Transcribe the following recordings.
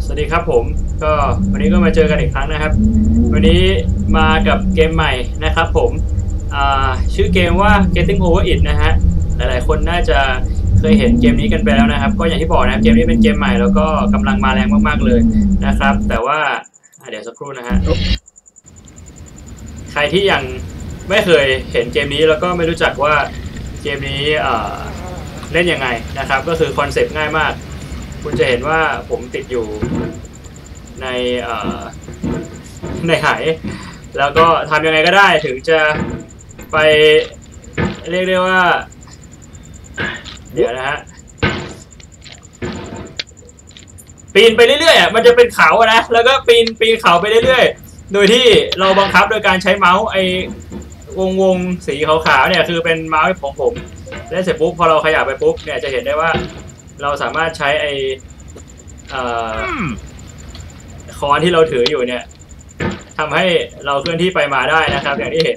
วัสดีครับผมก็วันนี้ก็มาเจอกันอีกครั้งนะครับวันนี้มากับเกมใหม่นะครับผมชื่อเกมว่า Getting Over It นะฮะหลายๆคนน่าจะเคยเห็นเกมนี้กันไปแล้วนะครับก็อย่างที่บอกนะเกมนี้เป็นเกมใหม่แล้วก็กำลังมาแรงมากๆเลยนะครับแต่ว่าเดี๋ยวสักครู่นะฮะใครที่ยังไม่เคยเห็นเกมนี้แล้วก็ไม่รู้จักว่าเกมนี้เล่นยังไงนะครับก็คือคอนเซ็ปต์ง่ายมากคุณจะเห็นว่าผมติดอยู่ในหายแล้วก็ทำยังไงก็ได้ถึงจะไปเรียกได้ว่าเดี๋ยวนะฮะปีนไปเรื่อยๆมันจะเป็นเขาอะนะแล้วก็ปีนเขาไปเรื่อยๆโดยที่เราบังคับโดยการใช้เมาส์ไอ้วงสีขาวๆเนี่ยคือเป็นเมาส์ของผมและเสร็จปุ๊บพอเราขยับไปปุ๊บเนี่ยจะเห็นได้ว่าเราสามารถใช้ไอ้ค้อนที่เราถืออยู่เนี่ยทำให้เราเคลื่อนที่ไปมาได้นะครับอย่างที่เห็น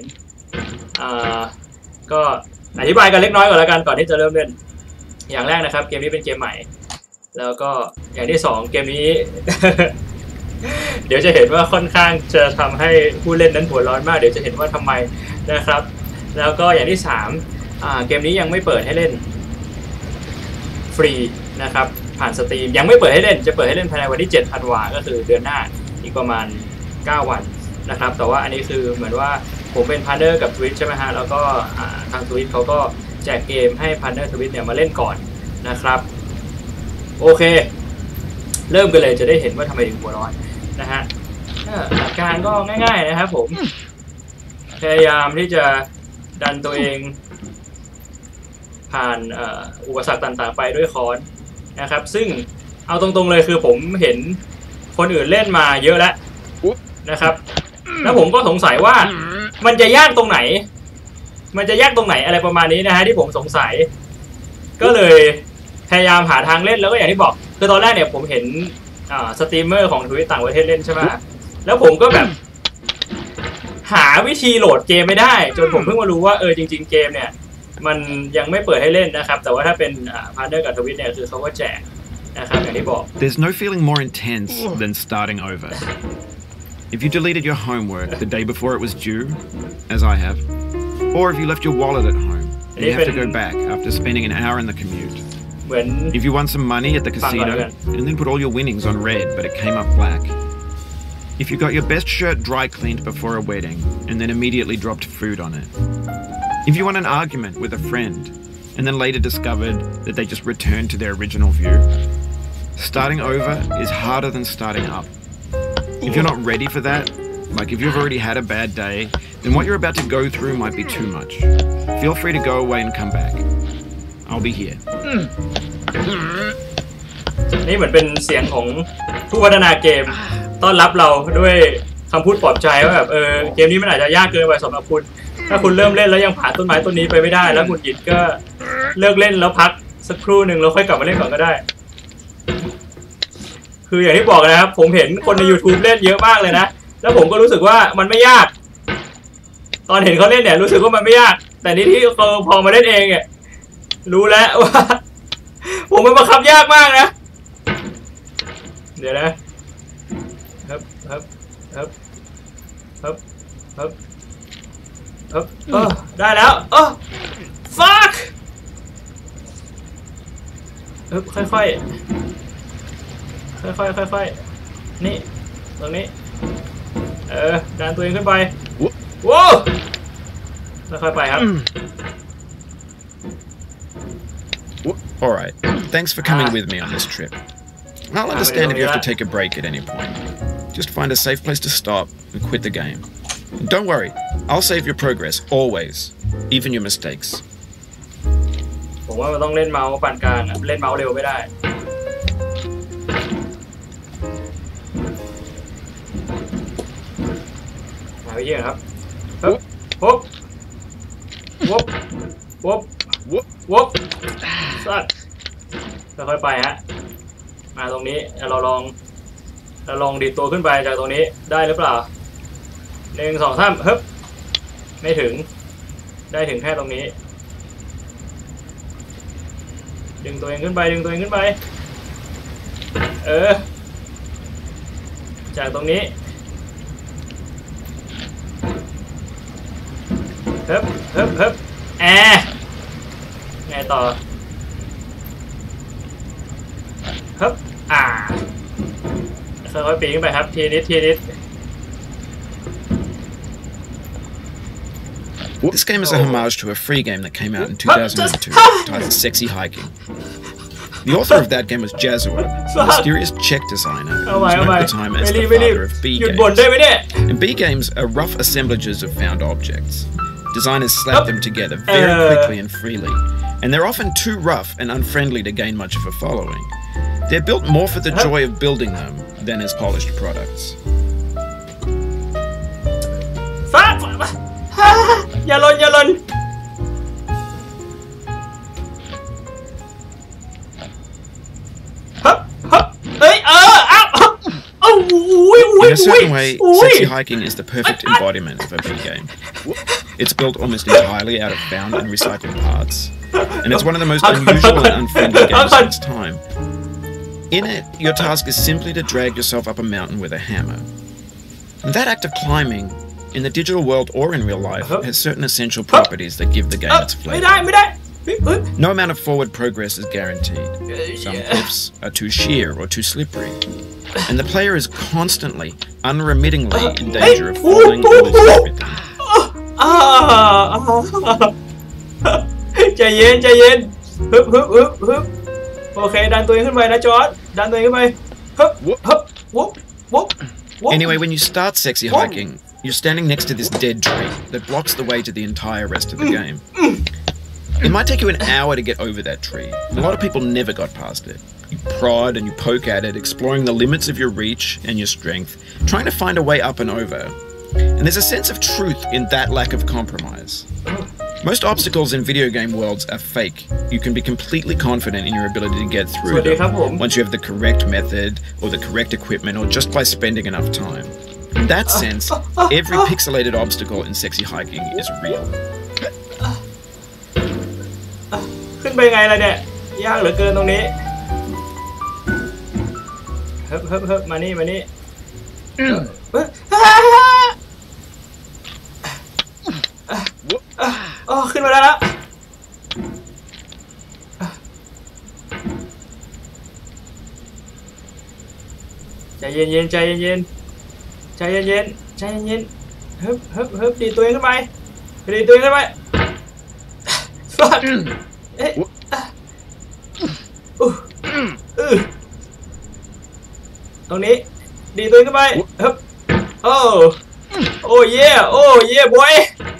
ก็อธิบายกันเล็กน้อยก่อนแล้วกันก่อนที่จะเริ่มเล่นอย่างแรกนะครับเกมนี้เป็นเกมใหม่แล้วก็อย่างที่สองเกมนี้ เดี๋ยวจะเห็นว่าค่อนข้างจะทำให้ผู้เล่นนั้นหัวร้อนมากเดี๋ยวจะเห็นว่าทำไมนะครับแล้วก็อย่างที่สามเกมนี้ยังไม่เปิดให้เล่นฟรีนะครับผ่านสตรีมยังไม่เปิดให้เล่นจะเปิดให้เล่นภายในวันที่7 ธันวาคมก็คือเดือนหน้าอีกประมาณ9 วันนะครับแต่ว่าอันนี้คือเหมือนว่าผมเป็นพาร์ทเนอร์กับ Twitch ใช่ไหมฮะแล้วก็ทาง Twitch เขาก็แจกเกมให้พาร์ทเนอร์ Twitch เนี่ยมาเล่นก่อนนะครับโอเคเริ่มกันเลยจะได้เห็นว่าทำไมถึงหัวร้อนนะฮะหลักการก็ง่ายๆนะครับผมพยายามที่จะดันตัวเองผ่านอุปสรรคต่างๆไปด้วยค้อนนะครับซึ่งเอาตรงๆเลยคือผมเห็นคนอื่นเล่นมาเยอะแล้วนะครับแล้วผมก็สงสัยว่ามันจะยากตรงไหนอะไรประมาณนี้นะฮะที่ผมสงสัยก็เลยพยายามหาทางเล่นแล้วก็อย่างที่บอกคือตอนแรกเนี่ยผมเห็นสตรีมเมอร์ของทวิตต่างประเทศเล่นใช่ไหมแล้วผมก็แบบหาวิธีโหลดเกมไม่ได้จนผมเพิ่งมารู้ว่าจริงๆเกมเนี่ยมันยังไม่เปิดให้เล่นนะครับแต่ว่าถ้าเป็นพาร์ทเนอร์กับทวิตเนี่ยคือเขาก็แจกนะครับอย่างที่บอก There's no feeling more intense than starting over. If you deleted your homework the day before it was due, as I have, or if you left your wallet at home and you have to go back after spending an hour in the commute. If you won some money at the casino and then put all your winnings on red but it came up black. If you got your best shirt dry cleaned before a wedding and then immediately dropped food on it. If you won an argument with a friend and then later discovered that they just returned to their original view. Starting over is harder than starting up. If you're not ready for that, like if you've already had a bad day, then what you're about to go through might be too much. Feel free to go away and come back. I'll be here. นี่เหมือนเป็นเสียงของผู้พัฒนาเกมต้อนรับเราด้วยคำพูดปลอบใจว่าแบบเกมนี้มันอาจจะยากเกินไปสำหรับคุณถ้าคุณเริ่มเล่นแล้วยังผ่านต้นไม้ต้นนี้ไปไม่ได้แล้วหงุดหงิดก็เลิกเล่นแล้วพักสักครู่หนึ่งแล้วค่อยกลับมาเล่นก่อนก็ได้คืออย่างที่บอกนะครับผมเห็นคนใน YouTube เล่นเยอะมากเลยนะแล้วผมก็รู้สึกว่ามันไม่ยากตอนเห็นเขาเล่นเนี่ยรู้สึกว่ามันไม่ยากแต่นี่ที่พอมาเล่นเองเนี่ยรู้แล้วว่าผมมันบังคับยากมากนะเดี๋ยวนะครับได้แล้วfuck ค่อยนี่ตรงนี้ดันตัวเองขึ้นไปว้าวค่อยไปครับ Alright, thanks for coming with me on this trip. I'll understand if you have to take a break at any point. Just find a safe place to stop and quit the game. And don't worry, I'll save your progress, always, even your mistakes. ผมว่ามันต้องเล่นเมาส์ปานกลางเล่นเมาส์เร็วไม่ได้มาไปเยี่ยมครับวบสัตว์ค่อยไปฮะมาตรงนี้เราลองดีดตัวขึ้นไปจากตรงนี้ได้หรือเปล่า1 2 3ฮึบไม่ถึงได้ถึงแค่ตรงนี้ ดึงตัวเองขึ้นไปจากตรงนี้เฮ้บไงต่อเฮ้บค่อยๆปีนขึ้นไปครับทีนิด This game is a homage to a free game that came out in 2002 titled Sexy Hiking. The author of that game was Jazuo, a mysterious Czech designer who was known at the time as the father of B games. And B games are rough assemblages of found objects. Designers slap them together very quickly and freely, and they're often too rough and unfriendly to gain much of a following. They're built more for the joy of building them than as polished products. อย่าลนฮึบเอ้ย In a certain way, Sexy Hiking is the perfect embodiment of a B game. It's built almost entirely out of found and recycled parts, and it's one of the most unusual and unfriendly games of its time. In it, your task is simply to drag yourself up a mountain with a hammer. And that act of climbing, in the digital world or in real life, has certain essential properties that give the game its flavor. No amount of forward progress is guaranteed. Some cliffs are too sheer or too slippery, and the player is constantly, unremittingly in danger of falling or losing everything. ใจเย็นฮึบโอเคดันตัวเองขึ้นไปนะจอร์จดันตัวเองขึ้นไปฮึบวุบ Anyway, when you start Sexy Hiking, you're standing next to this dead tree that blocks the way to the entire rest of the game. It might take you an hour to get over that tree. A lot of people never got past it. You prod and you poke at it, exploring the limits of your reach and your strength, trying to find a way up and over. And there's a sense of truth in that lack of compromise. Most obstacles in video game worlds are fake. You can be completely confident in your ability to get through them once you have the correct method or the correct equipment or just by spending enough time. In that sense, every pixelated obstacle in Sexy Hiking is real. ขึ้นไปไงล่ะเนี่ยยากเหลือเกินตรงนี้ฮึบมานี่ขึ้นมาแล้วใจเย็นฮึบดีตัวเองขึ้นไปฟาดตรงนี้ดีตัวเองขึ้นไปฮึบโอ้เย่บอย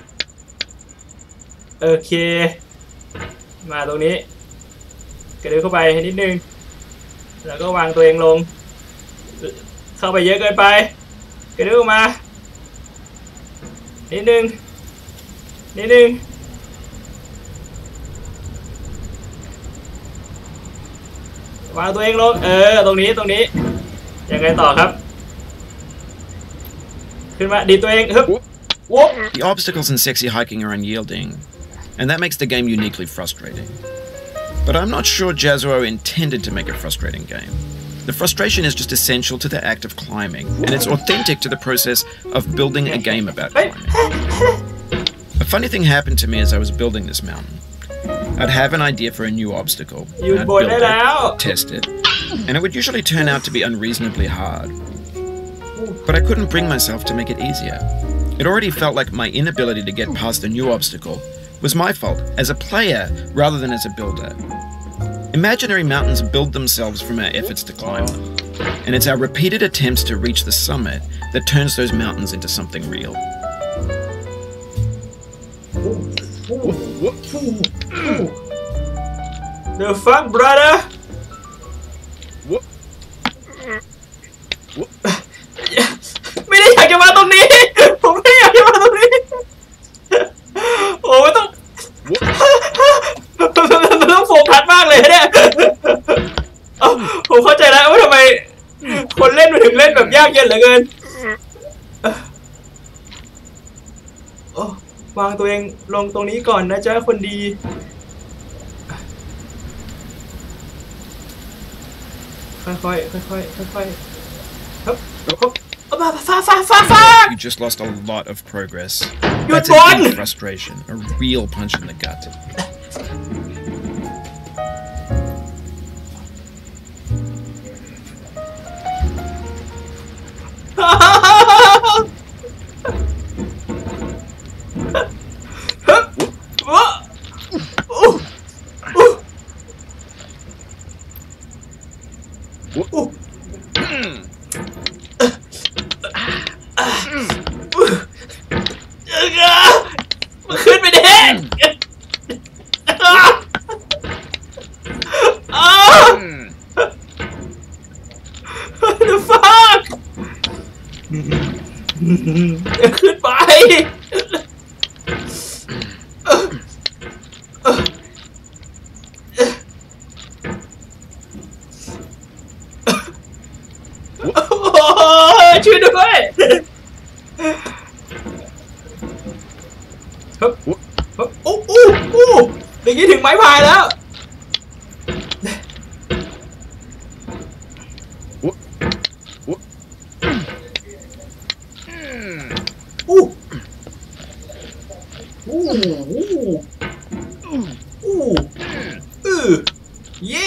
โอเคมาตรงนี้กระดึ๊บเข้าไปนิดนึงแล้วก็วางตัวเองลงเข้าไปเยอะเกินไปกระดึ๊บออกมานิดนึงวางตัวเองลงตรงนี้ยังไงต่อครับขึ้นมาดีตัวเองฮึบ The obstacles in Sexy Hiking are unyielding, and that makes the game uniquely frustrating. But I'm not sure Jazuo intended to make a frustrating game. The frustration is just essential to the act of climbing, and it's authentic to the process of building a game about climbing. A funny thing happened to me as I was building this mountain. I'd have an idea for a new obstacle, and I'd build it, test it, and it would usually turn out to be unreasonably hard. But I couldn't bring myself to make it easier. It already felt like my inability to get past a new obstacle was my fault as a player rather than as a builder. Imaginary mountains build themselves from our efforts to climb them, and it's our repeated attempts to reach the summit that turns those mountains into something real. The fuck, brother?ไม่ได้อยากจะมาตรงนี้ผมไม่อยากจะมาตรงนี้โอ้ไม่ต้องโฟกัสมากเลยเนี่ยผมเข้าใจแล้วว่าทำไมคนเล่นถึงเล่นแบบยากเย็นเหลือเกินวางตัวเองลงตรงนี้ก่อนนะจ๊ะคนดีค่อยๆ You just lost a lot of progress. หยุด That's บอล a deep frustration, a real punch in the gut. ขึ้นไปดิ The fuck ขึ้นไปช่วยด้วยโอ้อย่างนี้ถึงไม้พายแล้วเย่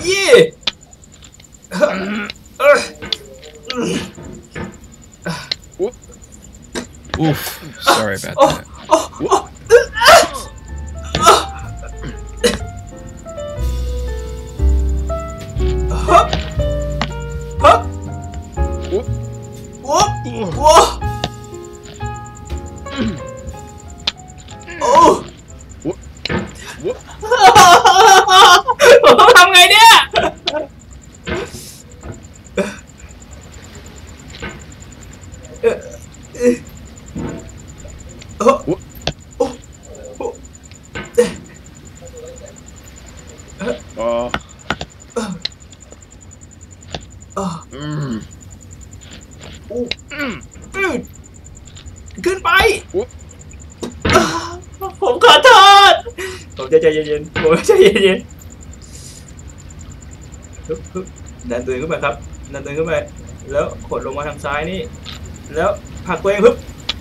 Oof, sorry about that. ผมทำไงเนี่ยขึ้นไปผมขอโทษผมจะใจเย็นๆผมจะใจเย็นๆดันตัวเองขึ้นไปครับดันตัวเองขึ้นไปแล้วกดลงมาทางซ้ายนี่แล้วผลักตัวเองฮึบ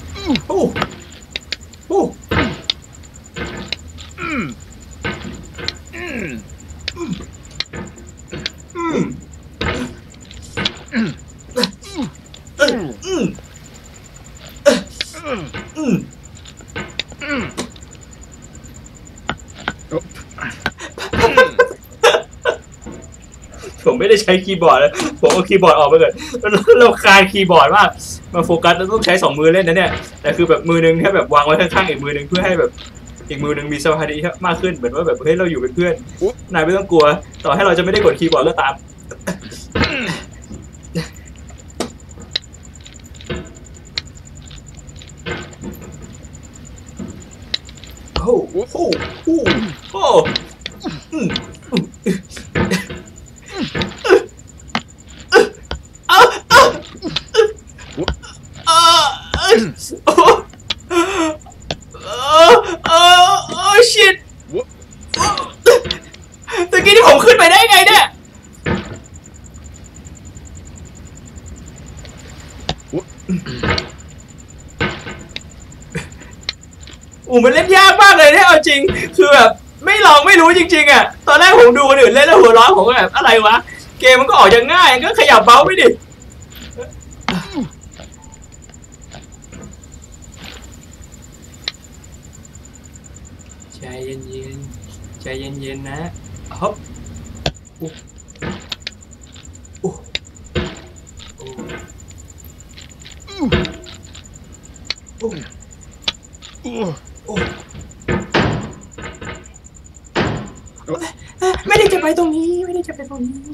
ผมไม่ได้ใช้คีย์บอร์ดเลยผมเอาคีย์บอร์ดออกไปเลยเราคลายคีย์บอร์ดมากมาโฟกัสต้องใช้2มือเล่นนะเนี่ยแต่คือแบบมือนึงแค่แบบวางไว้ข้างๆอีกมือนึงเพื่อให้แบบอีกมือนึงมีสมาธิมากขึ้นเหมือนว่าแบบเฮ้ยเราอยู่เป็นเพื่อนนายไม่ต้องกลัวต่อให้เราจะไม่ได้กดคีย์บอร์ดก็ตามชิตตะกี้ที่ผมขึ้นไปได้ไงเนี่ยมันเล่นยากมากเลยเนี่ยเอาจริงคือแบบไม่ลองไม่รู้จริงๆอ่ะตอนแรกผมดูคนอื่นเล่นแล้วหัวร้อนผมก็แบบอะไรวะเกมมันก็ออกอย่างง่ายก็ขยับเบาไปดิใจเย็นๆใจเย็นๆนะฮึบไม่ได้จะไปตรงนี้ไม่ได้จะไปตรงนี้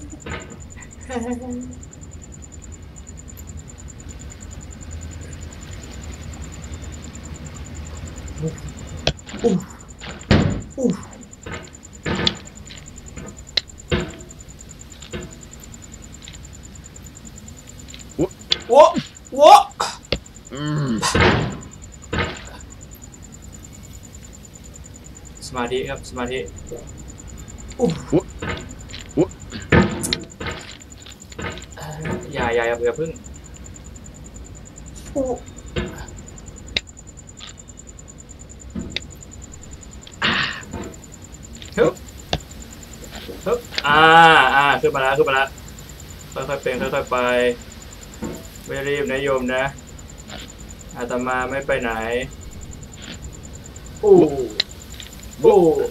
สมาธิครับสมาธิอย่าอย่าพึ่งฮึบขึ้นมาแล้วค่อยๆเป็นค่อยๆไปไม่รีบนะโยมนะอาตมาไม่ไปไหนโอ้โห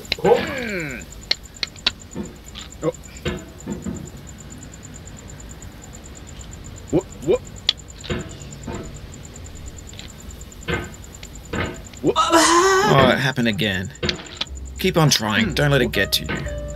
Oh, it happened again. Keep on trying. Don't let it get to you.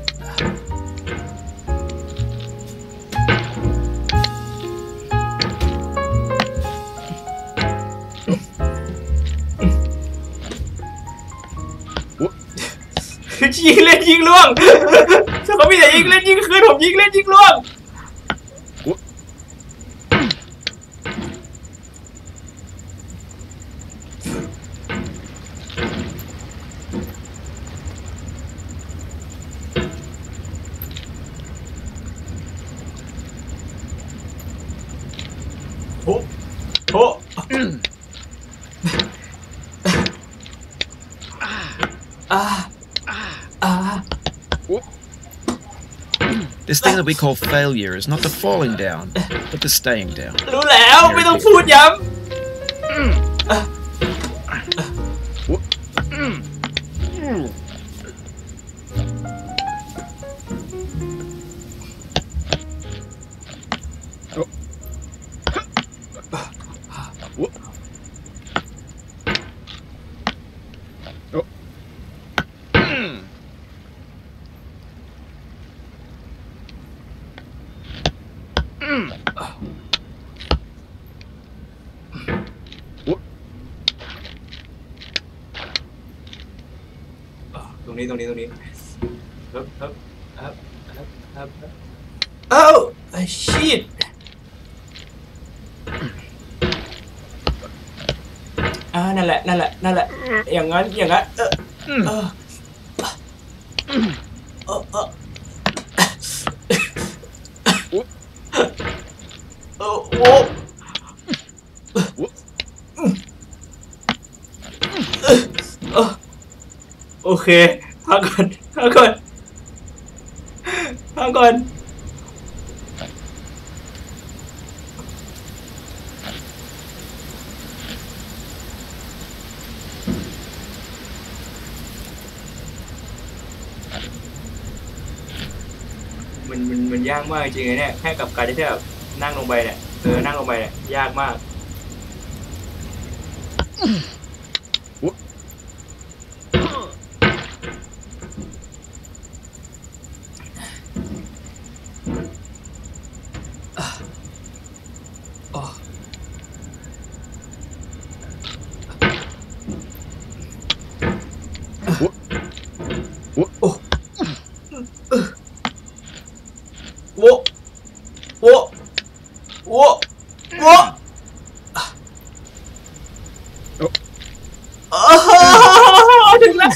ยิงเล่นยิงล่วงเขามีแต่ยิงเล่นยิงคืนผมยิงเล่นยิงล่วง This thing that we call failure is not the falling down, but the staying down. รู้แล้วไม่ต้องพูดย้ำตรงนี้เอ้าชิตนั่นแหละอย่างนั้นโอเคพักก่อนมันยากมากจริงๆเนี่ยแค่กับการที่แบบนั่งลงไปเนี่ยนั่งลงไปเนี่ยยากมากถึงแล้ว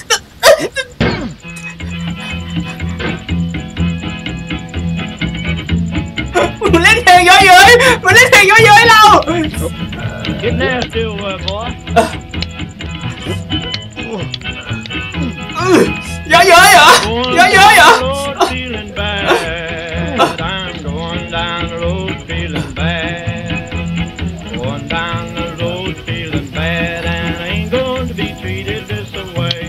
มันเล่นเพลงเยอะๆเรา Get nasty, boy. เยอะๆเหรอ Feeling bad. I'm going down the road feeling bad. Going down the road feeling bad, and I ain't going to be treated this way.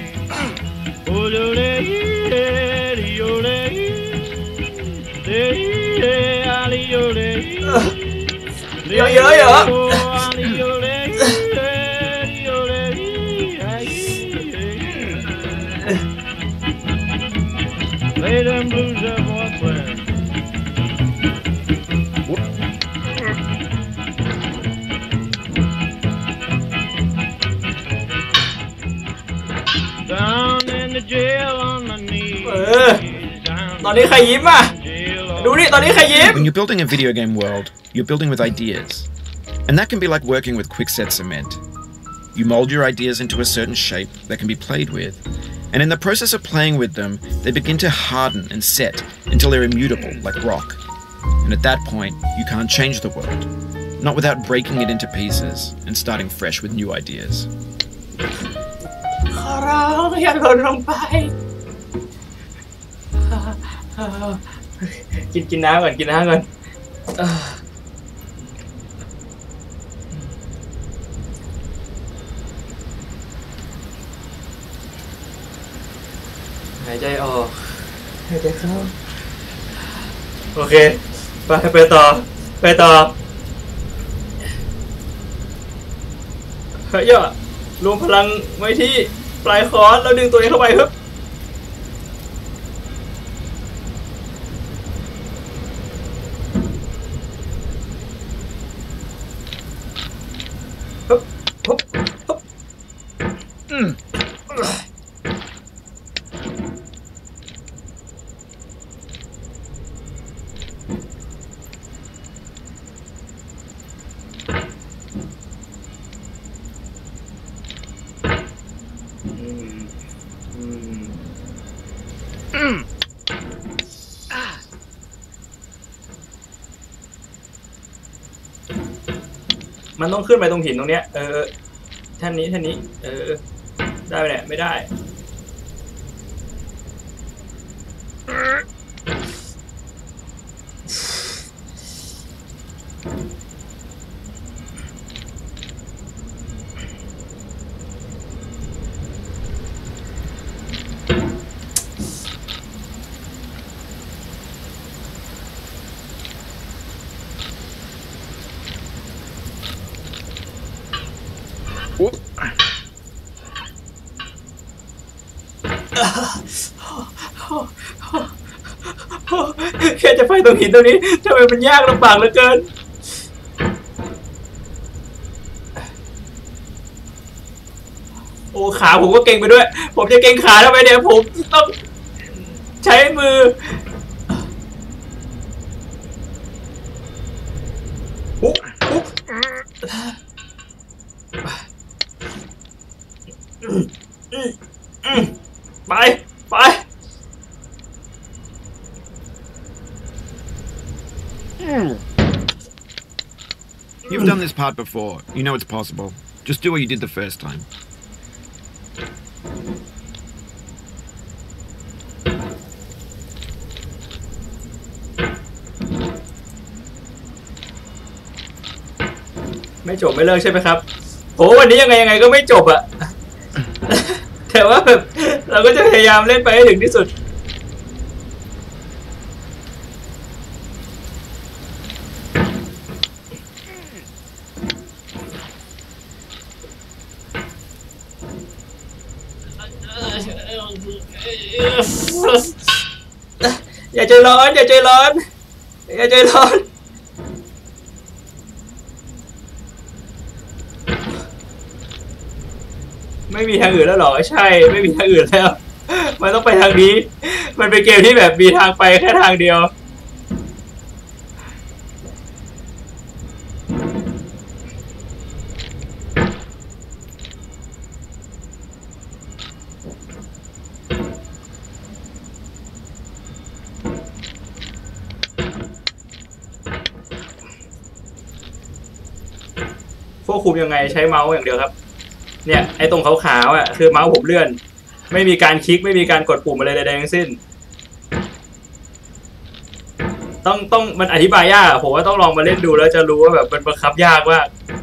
Play them blues up, boyfriend. Down in the jail on my knees. ตอนนี้ใครยิ้มอ่ะดูนี่ตอนนี้ใครยิ้ม When you're building a video game world, you're building with ideas. And that can be like working with quickset cement. You mold your ideas into a certain shape that can be played with. And in the process of playing with them, they begin to harden and set until they're immutable, like rock. And And at that point, you can't change the world. Not without breaking it into pieces and starting fresh with new ideas. ขอร้องอย่าหล่นลงไปกินน้ำก่อนกินน้ำก่อนหายใจออกหายใจเข้าโอเคไปต่อเฮ้ยรวมพลังไว้ที่ปลายค้อนแล้วดึงตัวเองเข้าไปครับมันต้องขึ้นไปตรงหินตรงเนี้ยแท่นนี้ได้ไหมเนี่ยไม่ได้แค่จะไปตรงหินตรงนี้ทำไมมันยากลำบากเหลือเกินโอ้ขาผมก็เก่งไปด้วยผมจะเก่งขาทำไมเนี่ยผมต้องใช้มือไป You've done this part before. You know it's possible. Just do what you did the first time. ไม่จบไม่เลิกใช่ไหมครับโหวันนี้ยังไงก็ไม่จบอะแต่ว่าแบบเราก็จะพยายามเล่นไปให้ถึงที่สุดอย่าใจร้อนไม่มีทางอื่นแล้วหรอใช่ไม่มีทางอื่นแล้วมันต้องไปทางนี้มันเป็นเกมที่แบบมีทางไปแค่ทางเดียวควบคุมยังไงใช้เมาส์อย่างเดียวครับเนี่ยไอ้ตรงขาวๆอ่ะคือเมาส์ผมเลื่อนไม่มีการคลิกไม่มีการกดปุ่มอะไรใดๆทั้งสิ้นต้องมันอธิบายยากผมว่าต้องลองมาเล่นดูแล้วจะรู้ว่าแบบมันบังคับยากว่า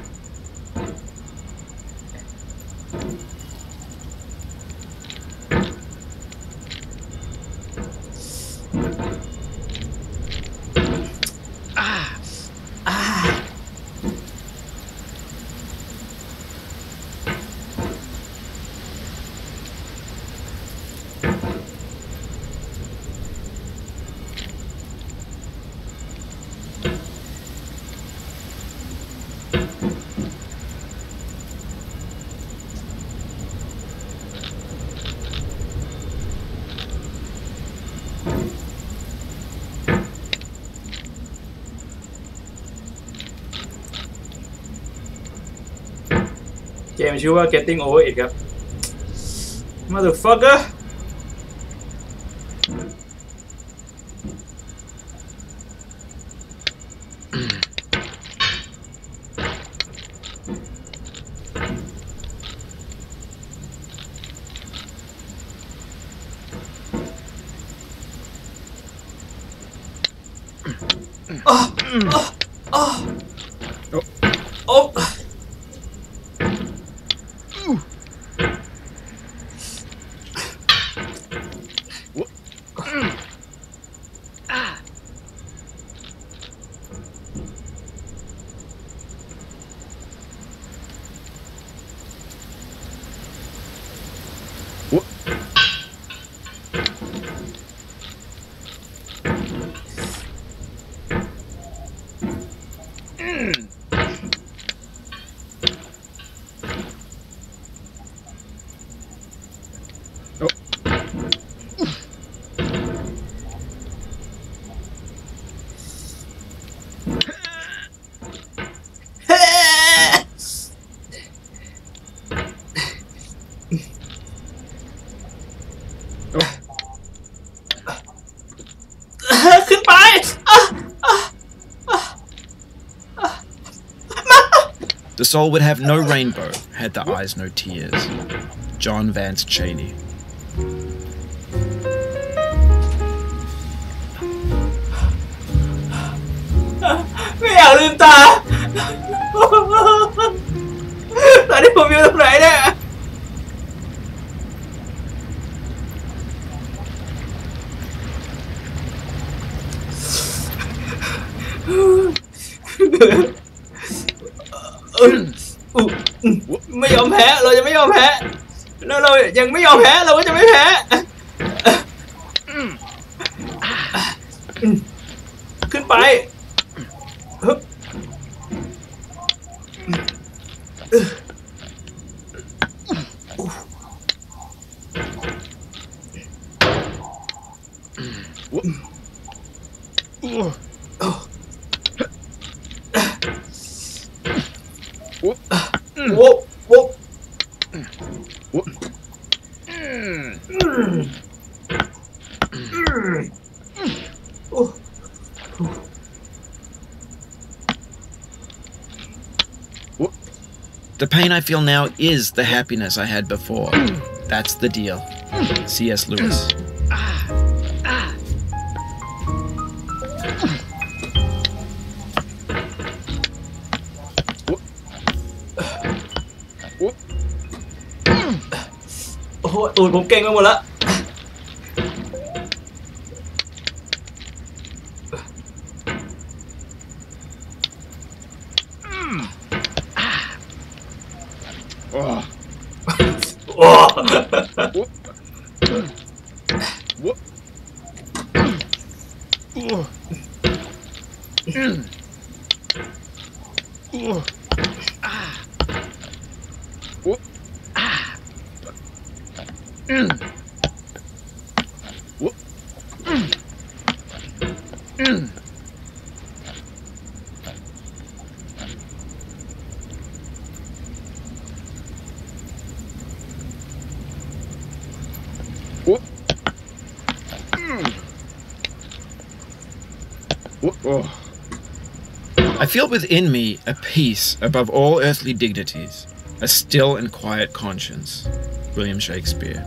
เกมชื่อว่า Getting Over It ครับ Motherfucker โโอ้ ขึ้นไป The soul would have no rainbow had the eyes no tears. John Vance Cheney. ไม่อยากลืมตา ตอนนี้ผมอยู่ตรงไหนเนี่ย ไม่ยอมแพ้เราจะไม่ยอมแพ้แล้วเรายังไม่ยอมแพ้เราก็จะไม่แพ้ขึ้นไปฮึบโว้โว้ The pain I feel now is the happiness I had before. That's the deal. C.S. Lewis. Oh, ตูดผมเก่งไปหมดแล้ว I feel within me a peace above all earthly dignities, a still and quiet conscience. William Shakespeare.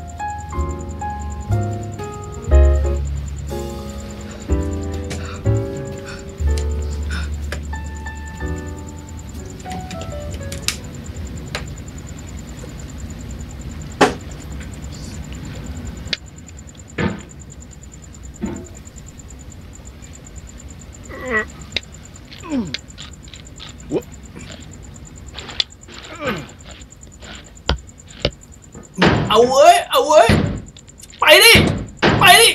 Ao ơi, ao ơi, bay đi, bay đi.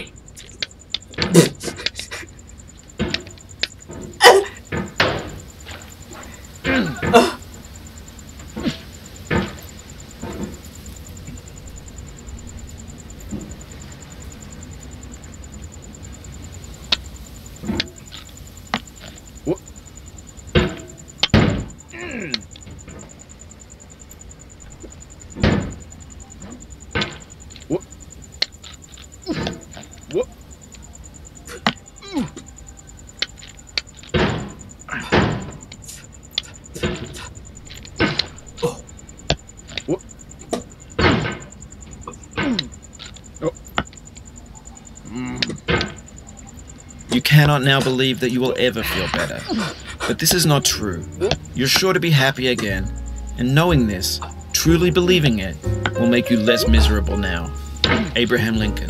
cannot now believe that you will ever feel better. But this is not true. You're sure to be happy again, and knowing this, truly believing it, will make you less miserable now. Abraham Lincoln.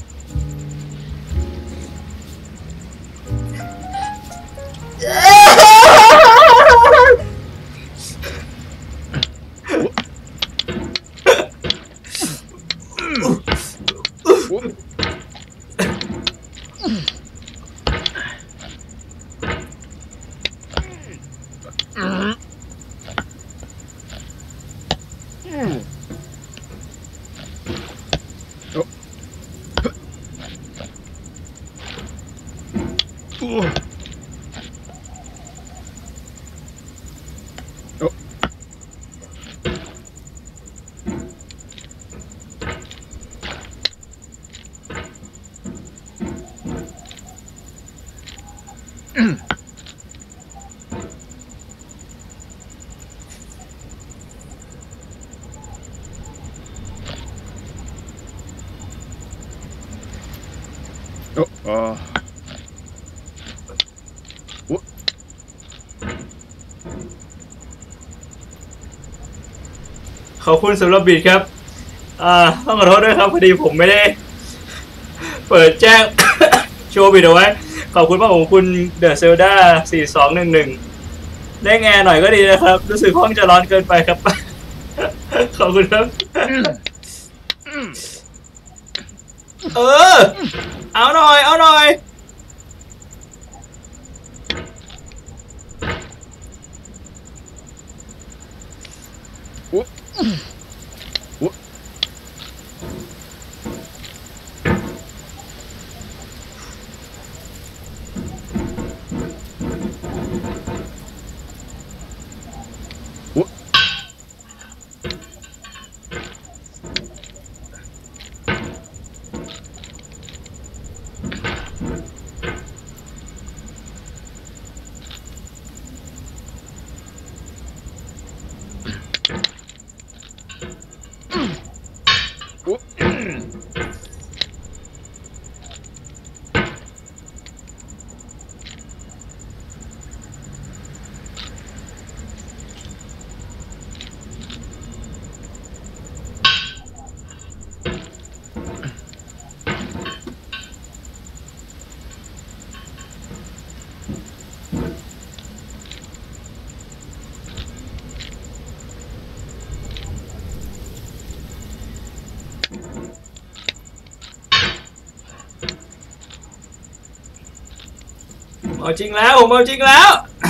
ขอบคุณสำหรับบีทครับต้องขอโทษด้วยครับพอดีผมไม่ได้เปิดแจ้ง โชว์บีทเอาไว้ขอบคุณมากของคุณเดอะเซลดา4211ได้แง่หน่อยก็ดีนะครับรู้สึกห้องจะร้อนเกินไปครับ ขอบคุณครับเอาหน่อยเอาหน่อยเอาจริงแล้วผมเอาจริงแล้ว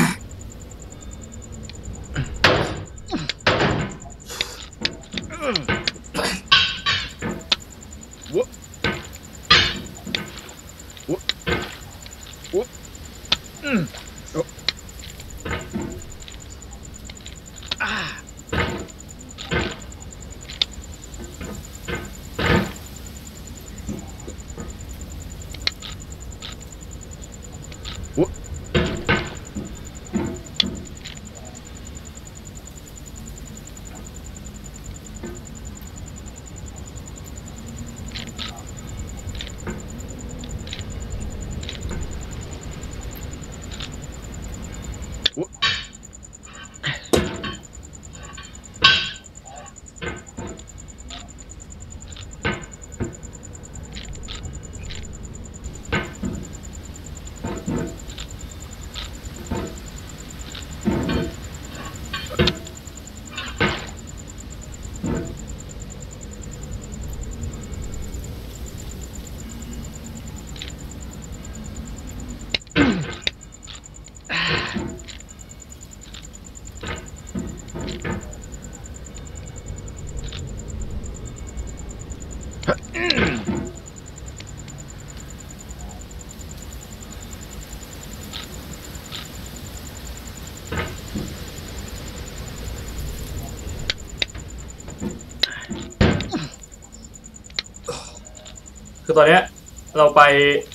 คือตอนเนี้ยเราไป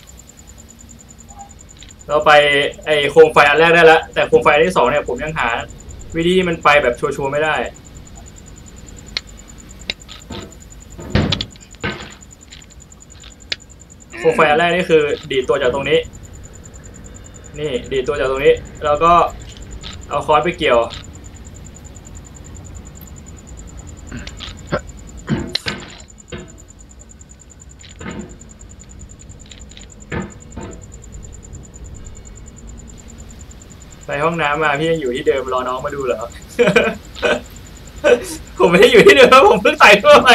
ไอโคมไฟอันแรกได้แล้วแต่โคมไฟอันที่2เนี่ยผมยังหาวิธีมันไปแบบชัวร์ๆไม่ได้โคมไฟอันแรกนี่คือดีดตัวจากตรงนี้นี่ดีดตัวจากตรงนี้แล้วก็เอาค้อนไปเกี่ยวไปห้องน้ำมาพี่ยังอยู่ที่เดิมรอน้องมาดูเหรอ ผมไม่ได้อยู่ที่เดิมผมเพิ่งใส่เข้าไป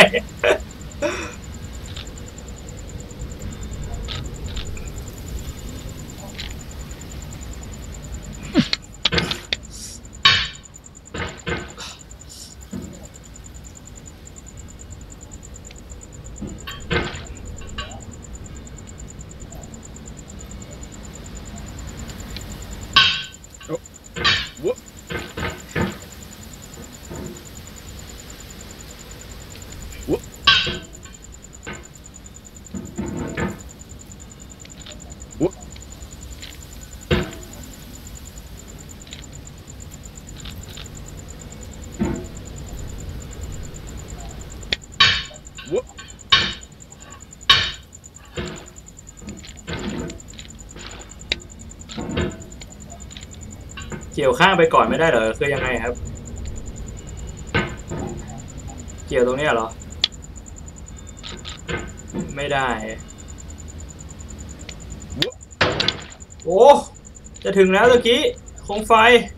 เกี่ยวข้างไปก่อนไม่ได้เหรอคือยังไงครับเกี่ยวตรงนี้เหรอไม่ได้โอ้จะถึงแล้วตะกี้โคมไฟ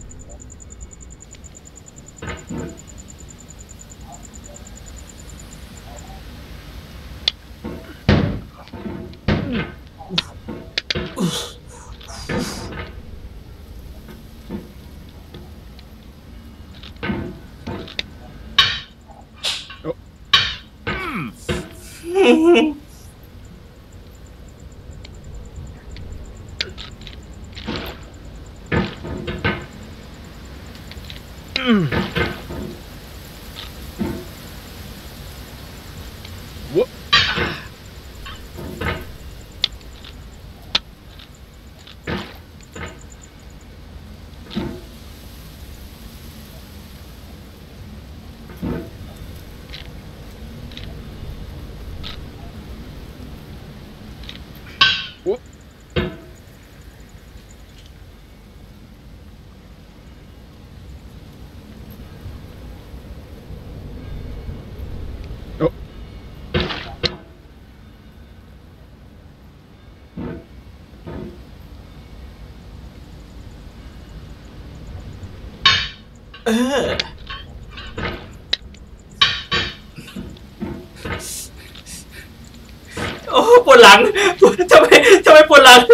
โอ้ปวดหลังทำไมปวดหลัง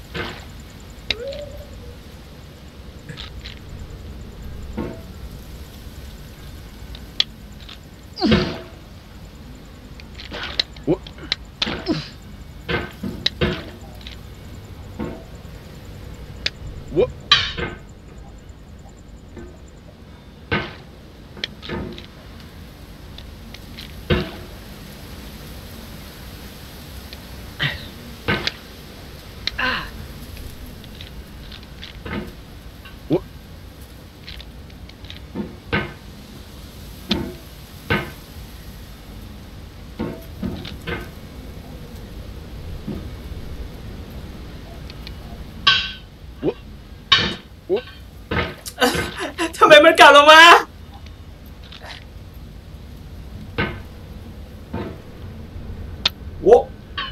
ทำไมมันกลับลงมาโว้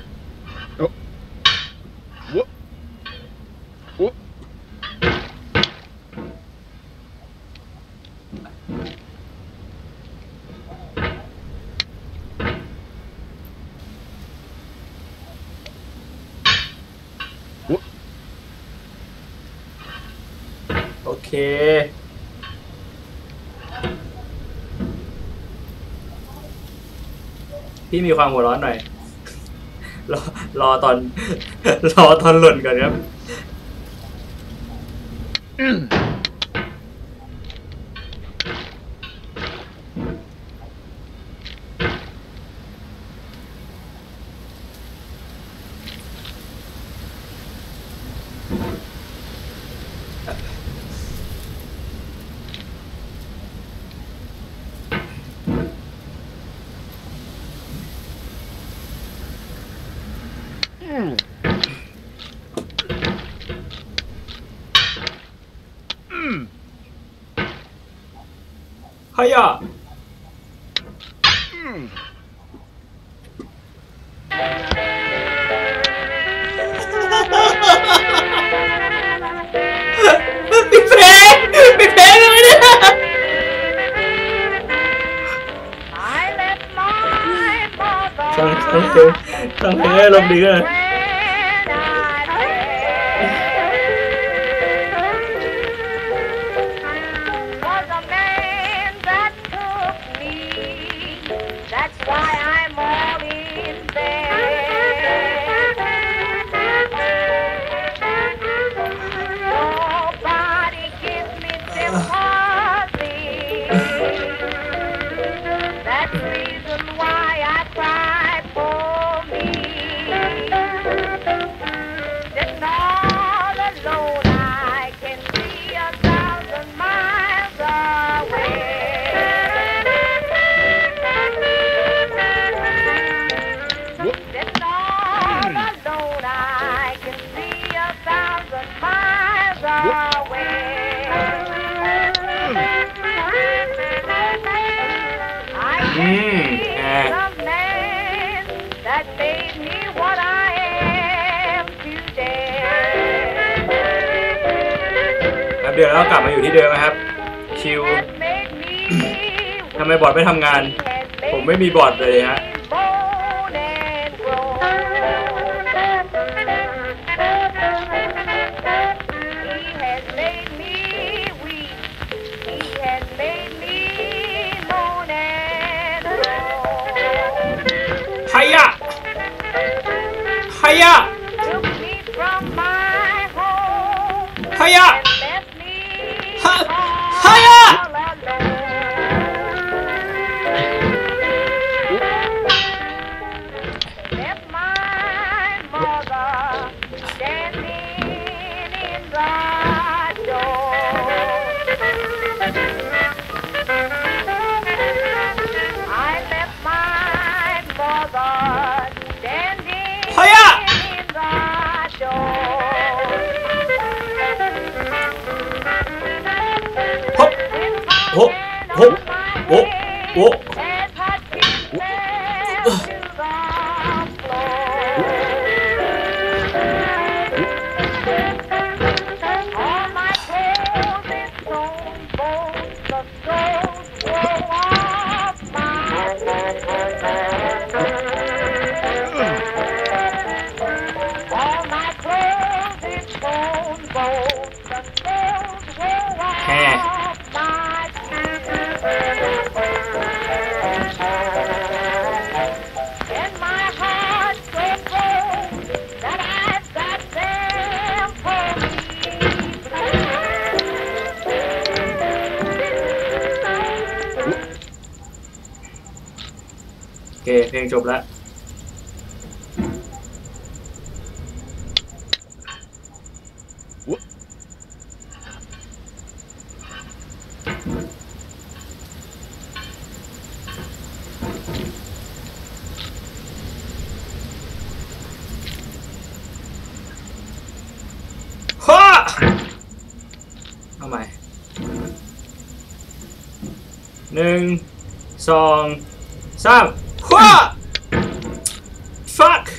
โอเคพี่มีความหัวร้อนหน่อยรอตอนหล่นก่อนครับฮายะปิดเพลงเลยเนี่ยตั้งเพลงให้ลมดีเลยเดี๋ยวเรากลับมาอยู่ที่เดิมนะครับชิวทำไมบอร์ดไม่ทำงานผมไม่มีบอร์ดเลยฮะฮายะฮายะฮายะโอ้ เคเพลงจบแล้วเอาใหม่1 2 3ว้า fuck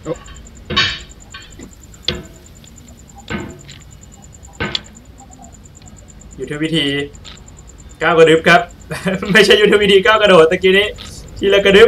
ยุทธวิธีก้าวกระดึบครับ ไม่ใช่ยุทธวิธีก้าวกระโดดตะกี้นี้ทีละกระดึบ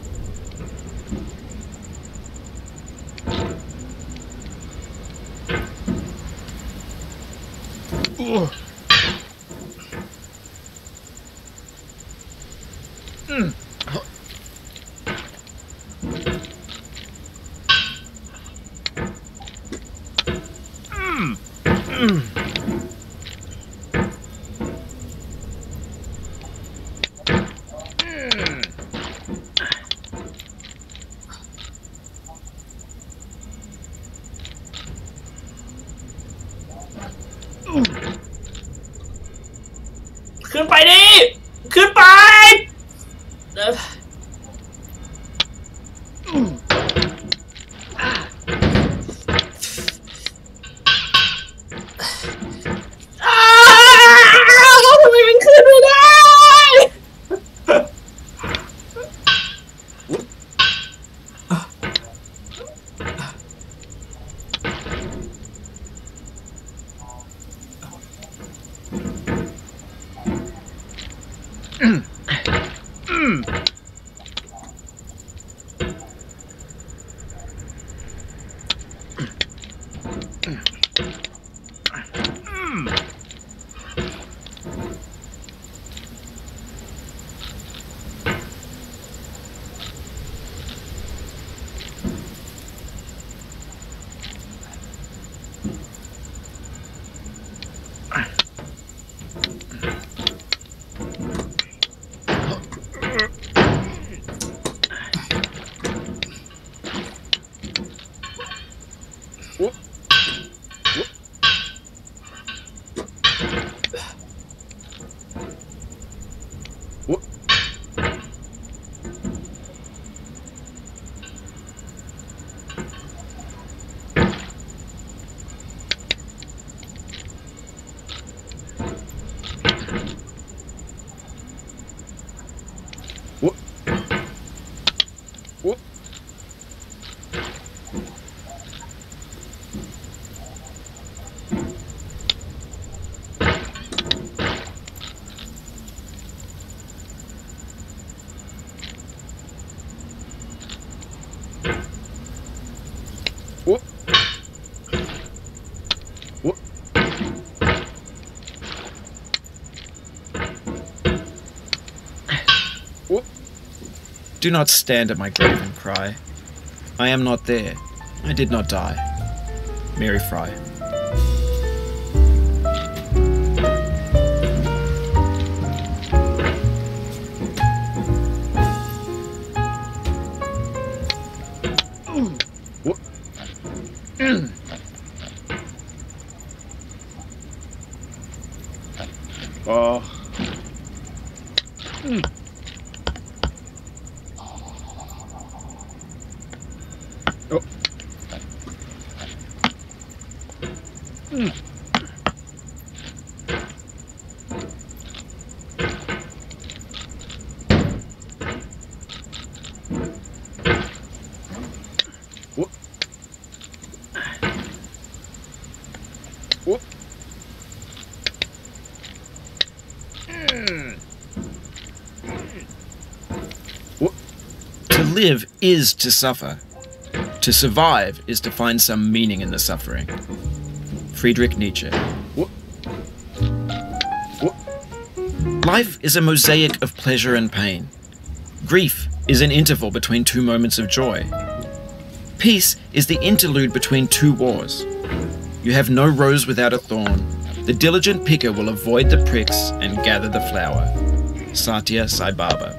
ขึ้นไปดิขึ้นไปทำไมมันขึ้นไม่ได้ Do not stand at my grave and cry. I am not there. I did not die. Mary Fry. Oh. To live is to suffer. To survive is to find some meaning in the suffering. Friedrich Nietzsche. Life is a mosaic of pleasure and pain. Grief is an interval between two moments of joy. Peace is the interlude between two wars. You have no rose without a thorn. The diligent picker will avoid the pricks and gather the flower. Satya Sai Baba.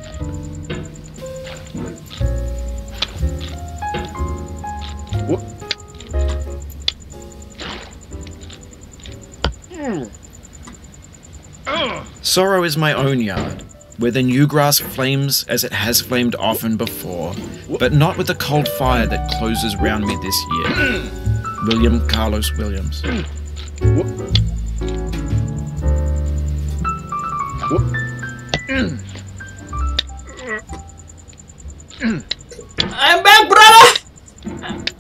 Sorrow is my own yard, where the new grass flames as it has flamed often before, but not with the cold fire that closes round me this year. William Carlos Williams. I'm back, brother!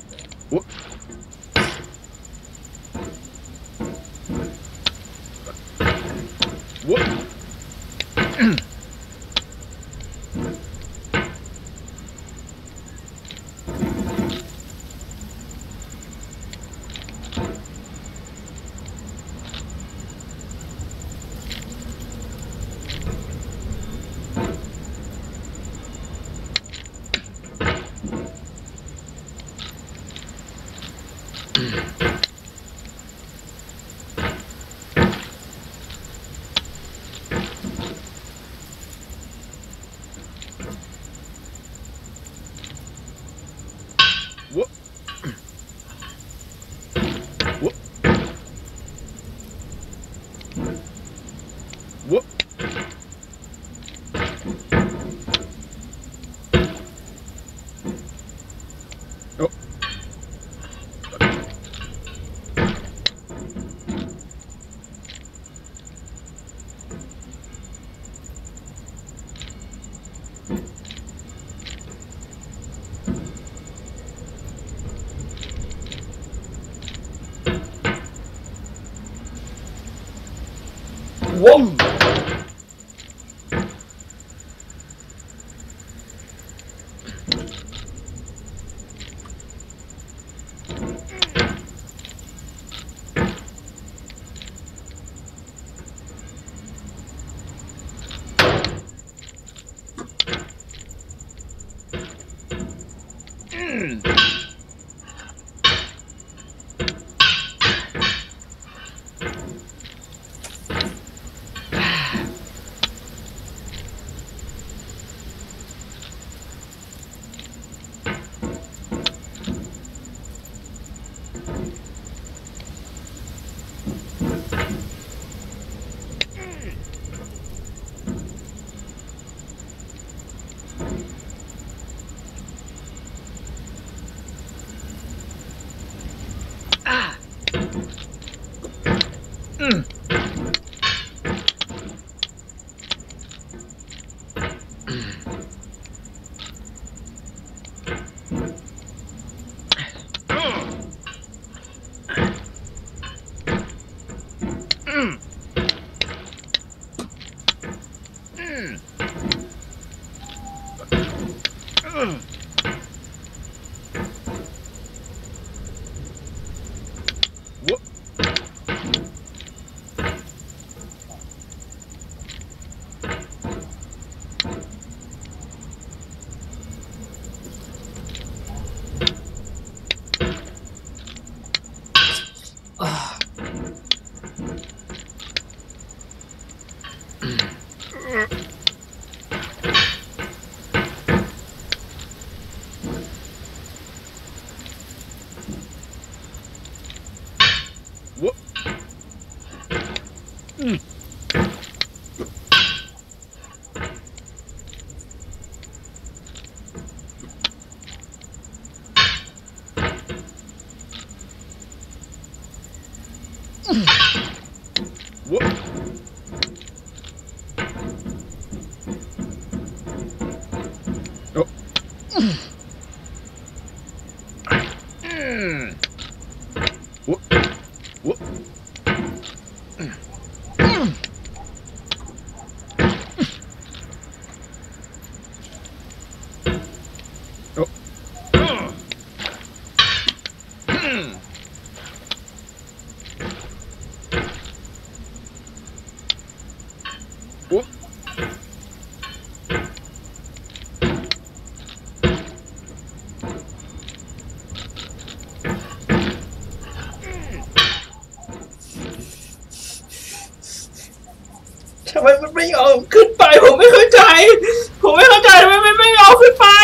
ว้มทำไมมันไม่ยอมขึ้นไปผมไม่เข้าใจทำไมมันไม่ยอมขึ้นไป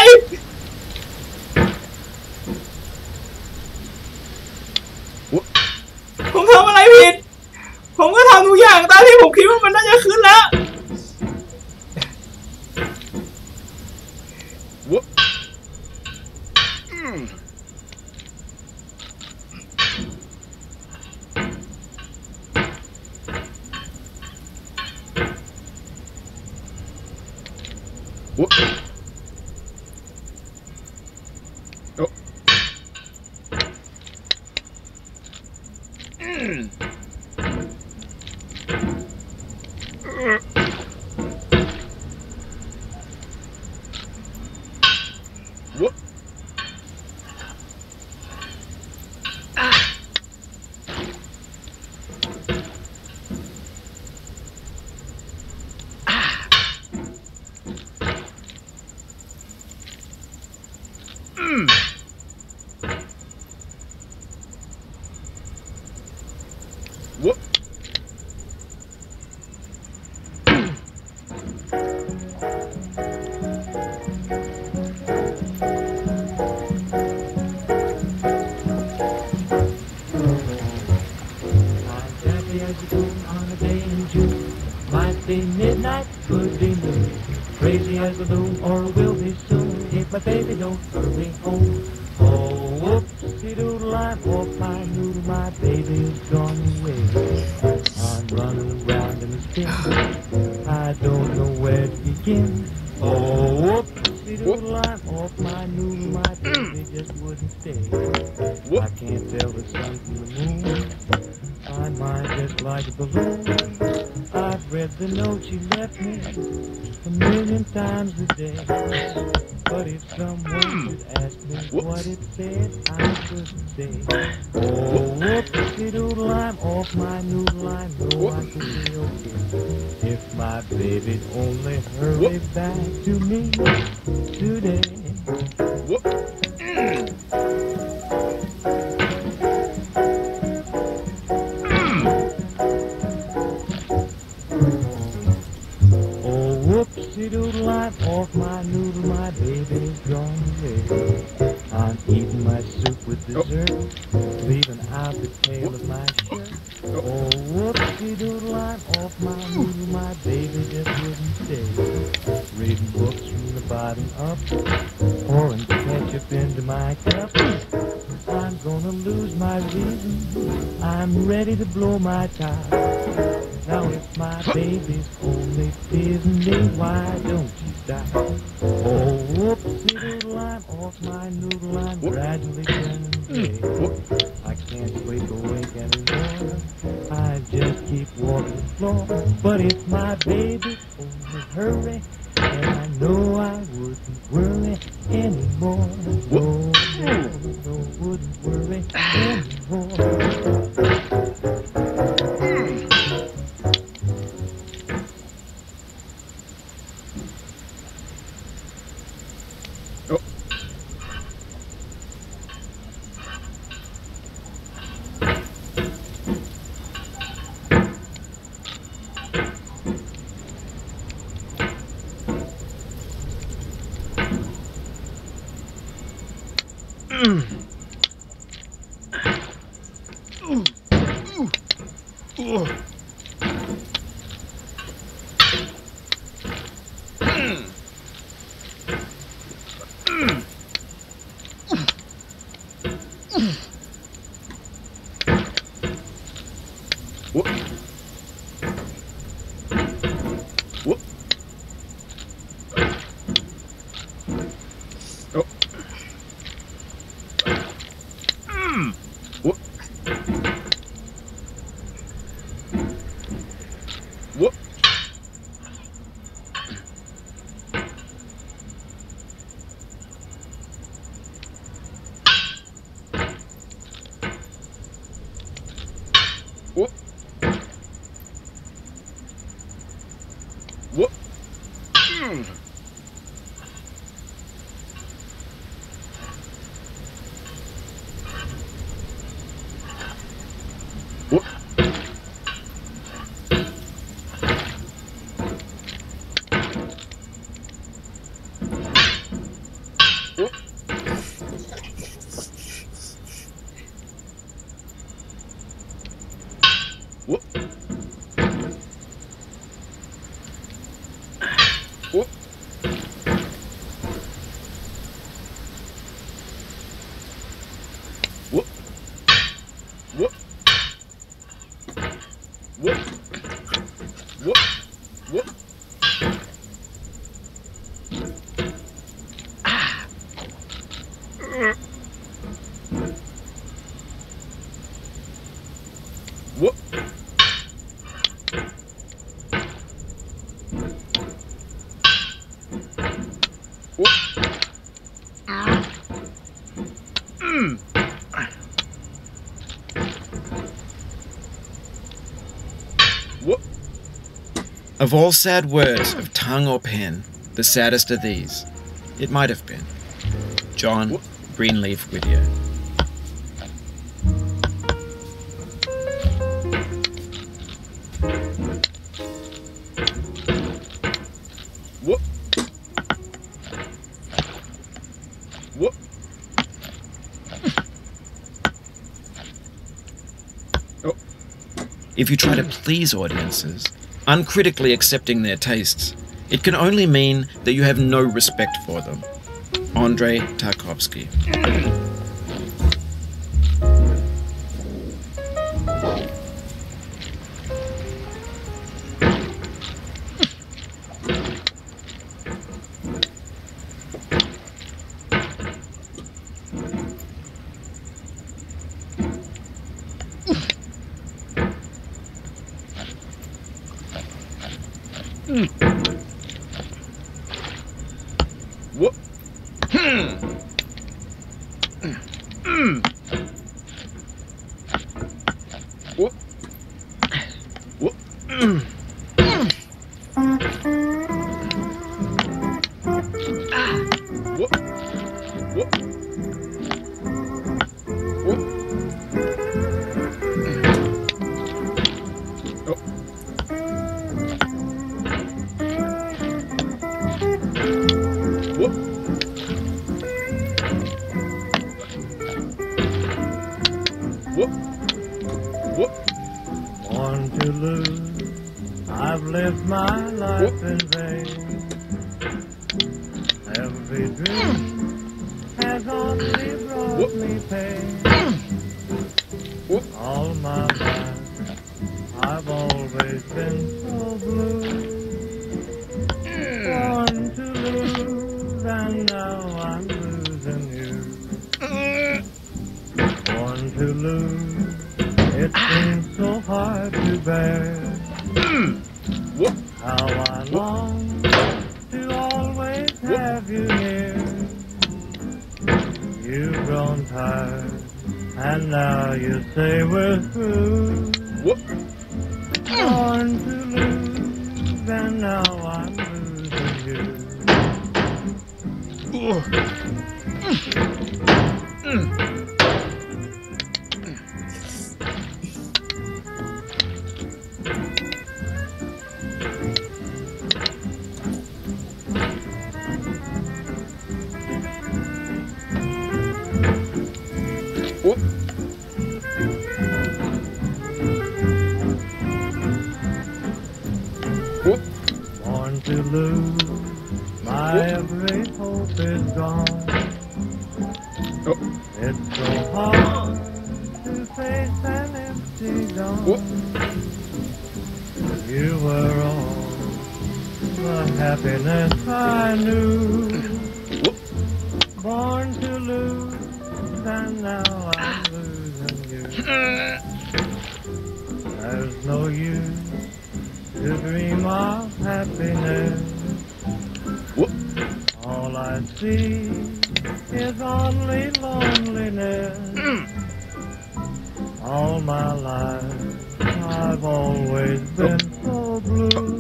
ผมทำอะไรผิดผมก็ทำทุกอย่างตามที่ผมคิดว่ามันน่าจะขึ้นแล้ว way home. Oh, whoopsie-doodle, I'm off my noodle, my baby's gone away. I'm running around in a spin, I don't know where to begin. Oh, whoopsie-doodle, I'm off my noodle, my baby just wouldn't stay. I can't tell the sun from the moon, my mind just like a balloon. I've read the note she left me 1,000,000 times a day. But if someone should ask me what it said, I couldn't say. Oh, whoopsie-doodle, I'm off my noodle, I know I could be okay. If my baby'd only hurry back to me today. Whoopsie-doodle, I'm off my noodle, my baby's gone away. I'm eating my soup with dessert, leaving out the tail of my shirt. Oh, whoopsie-doodle, I'm off my noodle, my baby just wouldn't stay. Reading books from the bottom up, pouring ketchup into my cup. I'm gonna lose my reason, I'm ready to blow my top. Now if my baby's only teasing me, why don't you stop? Oh, whoopsie-doodle, I'm off my noodle, I'm gradually turning gray. I can't sleep awake anymore, I just keep walking the floor. But if my baby only hurry, and I know I wouldn't worry anymore. No, wouldn't worry anymore. Of all sad words of tongue or pen, the saddest are these. It might have been. John Greenleaf Whittier. If you try to please audiences, uncritically accepting their tastes, it can only mean that you have no respect for them. Andrei Tarkovsky. What? What? What? What? What? What? What? What? What? Born to lose, I've lived my life in vain. Every dream has only brought me pain. What? All my life, I've always been so blue. Born to lose, and now I'm losing you. Born to lose, it seems so hard to bear. What? How I long to always have you near. You've grown tired, and now you say we're through. What? Born to lose, and now I'm losing you. What? What? Born to lose, my every hope is gone. Oh. It's so hard to face an empty What? dawn. You were all the happiness I knew. What? Born to lose, and now I'm losing you. There's no use to dream of happiness. What? All I see is only loneliness. All my life I've always been so blue.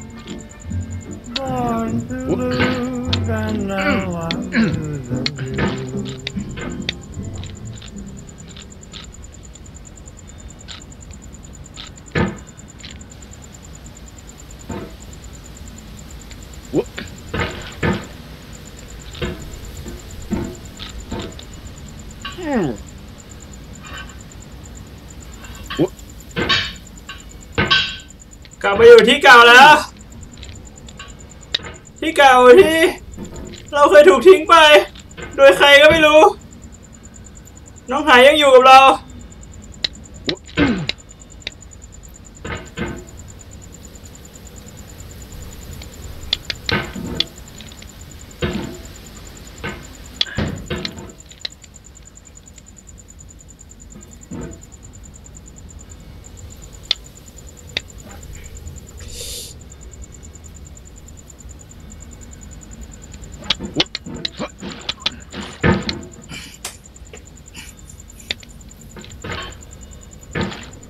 Born to lose, and now I'm losing you. What? What? กลับมาอยู่ที่เก่าแล้ว ที่เก่าที่เราเคยถูกทิ้งไป โดยใครก็ไม่รู้ น้องหายยังอยู่กับเรา What?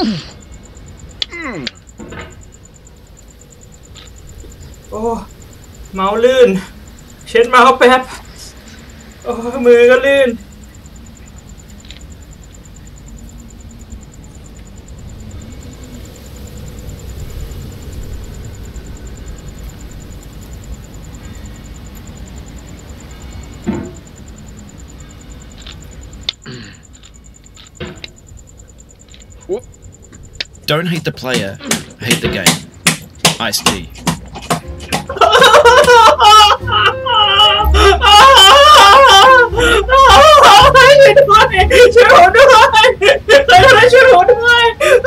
โอ้เมาส์ลื่นเช็ดเมาส์แป๊บโอ้มือก็ลื่น Don't hate the player, hate the game. Ice-T. ช่วยผมด้วยช่วยผมด้วย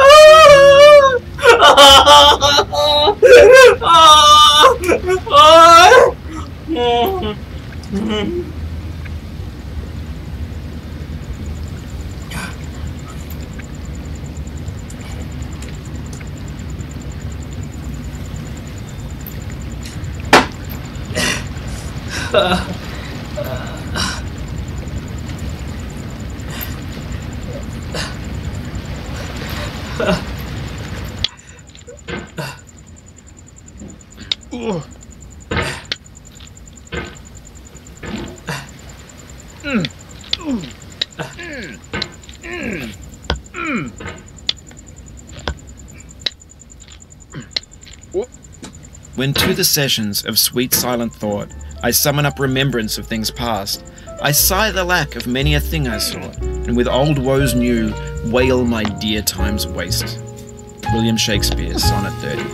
When to the sessions of sweet silent thought I summon up remembrance of things past, I sigh the lack of many a thing I sought, and with old woes new wail my dear time's waste. William Shakespeare, Sonnet 30.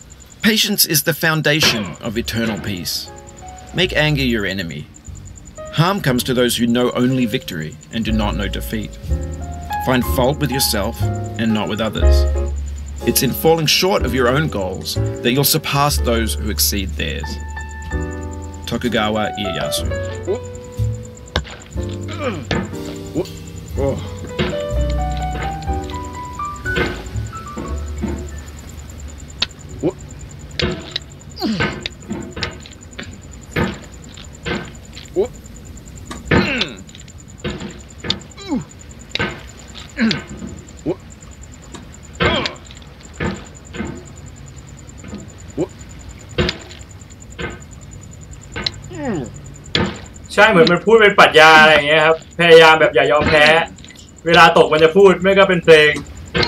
Patience is the foundation of eternal peace. Make anger your enemy. Harm comes to those who know only victory and do not know defeat. Find fault with yourself and not with others. It's in falling short of your own goals that you'll surpass those who exceed theirs. Tokugawa Ieyasu. ใช่เหมือนมันพูดเป็นปรัชญาอะไรอย่างเงี้ยครับพยายามแบบอย่ายอมแพ้เวลาตกมันจะพูดไม่ก็เป็นเพลง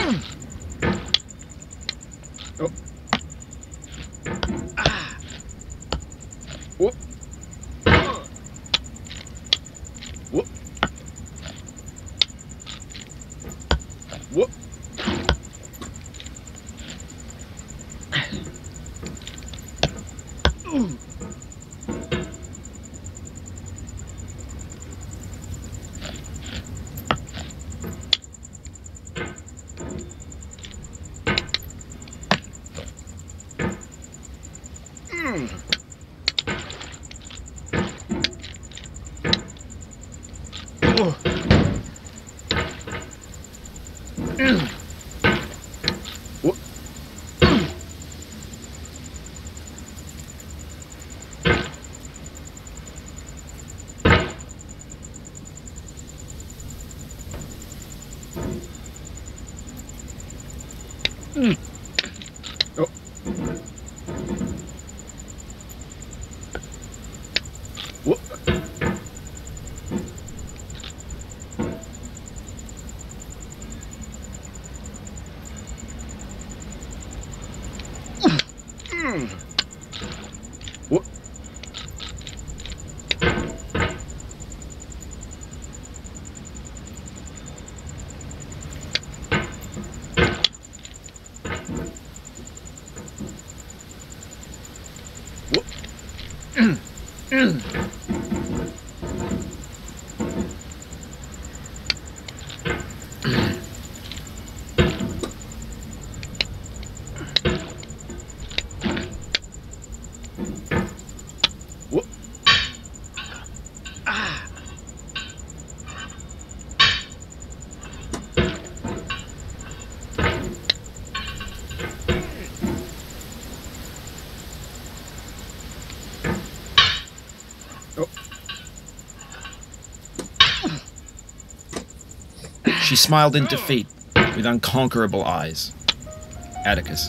She smiled in defeat with unconquerable eyes. Atticus.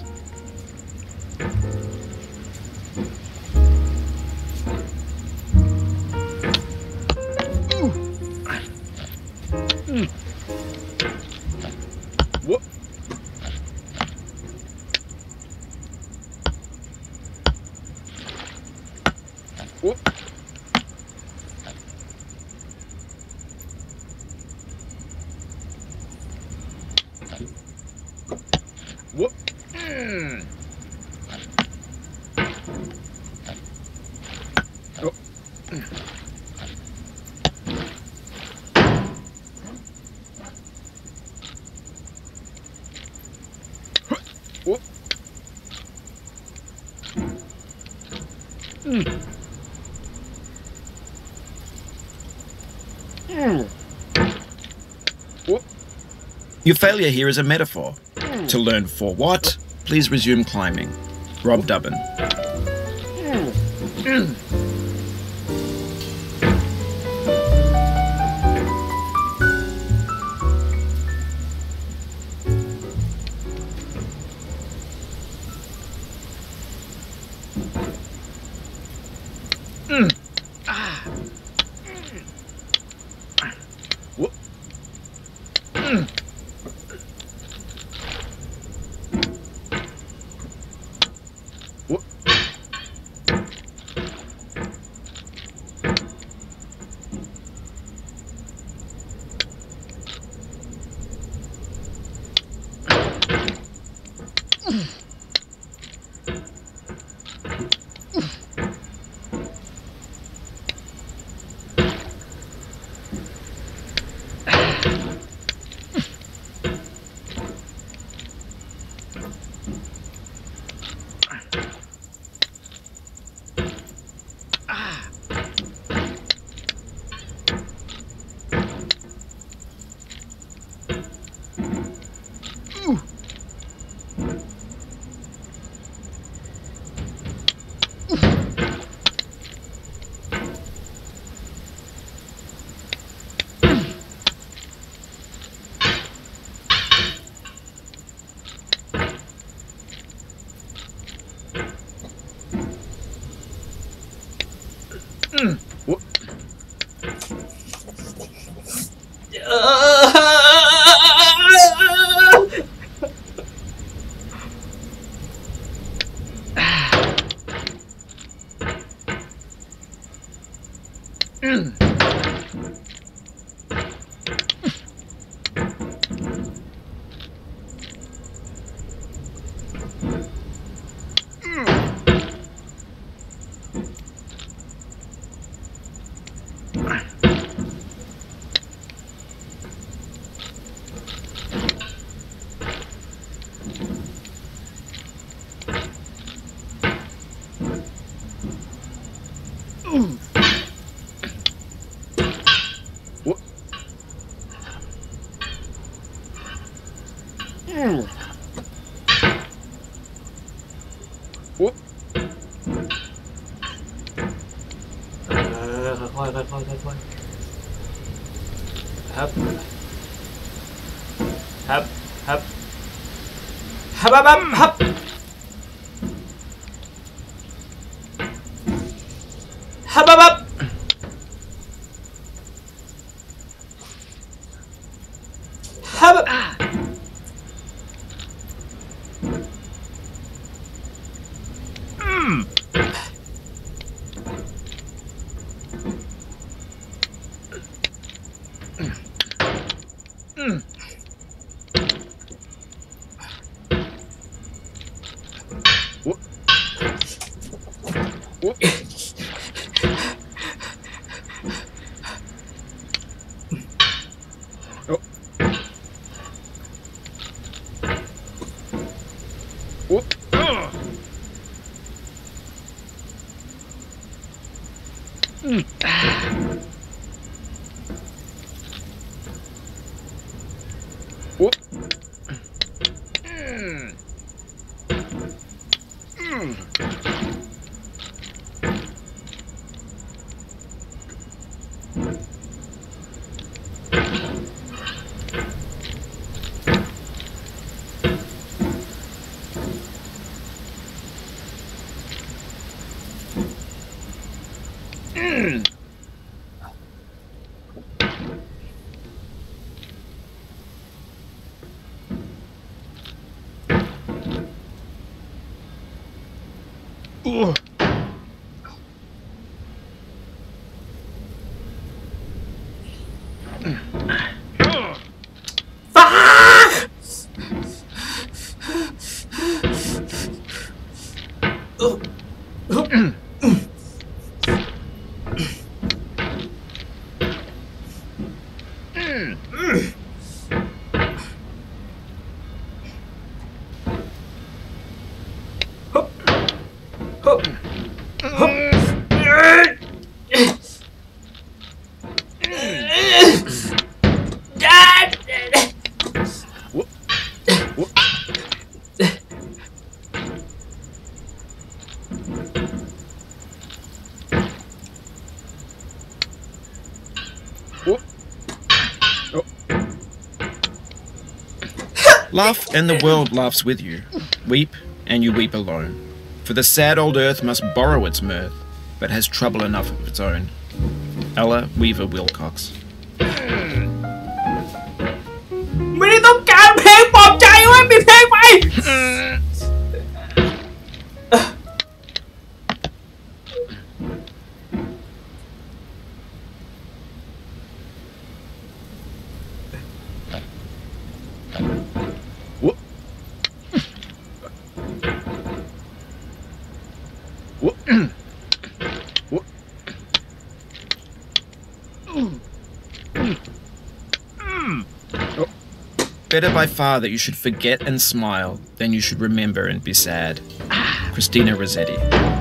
Your failure here is a metaphor. To learn for what, please resume climbing. Rob Dubbin. ค่อยครับครับครับฮับฮับฮับฮับฮับฮับฮับฮับ Laugh, and the world laughs with you. Weep, and you weep alone. For the sad old earth must borrow its mirth, but has trouble enough of its own. Ella Weaver Wilcox. ไม่ได้ต้องการเพลงปลอบใจเว้ยมีเพลงไป better by far that you should forget and smile than you should remember and be sad. Christina Rossetti.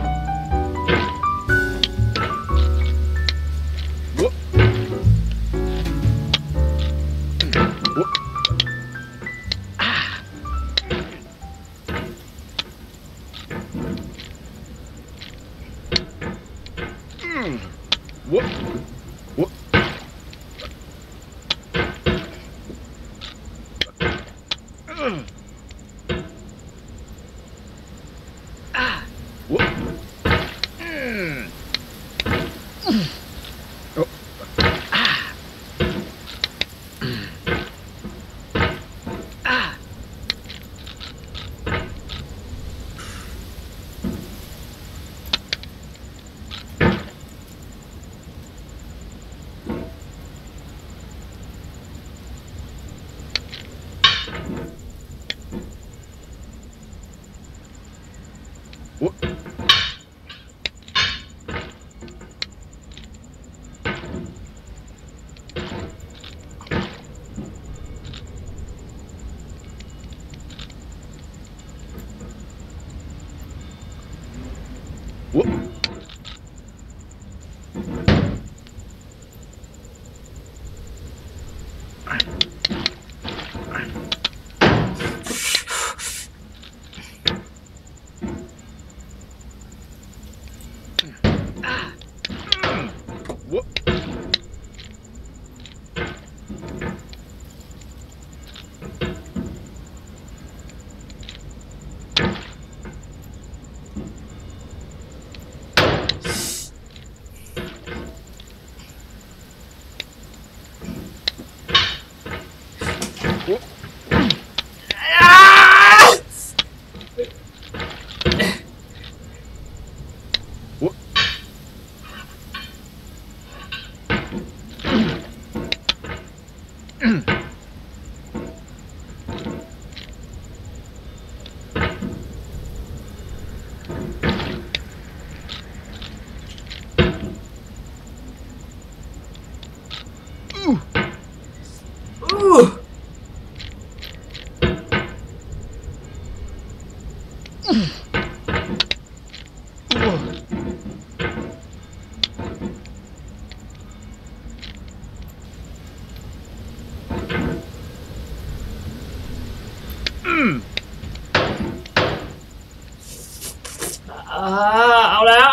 เอาแล้ว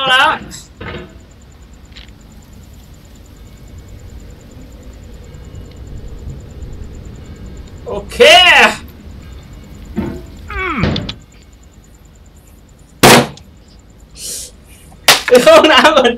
โอเคเข้าห้องน้ำก่อน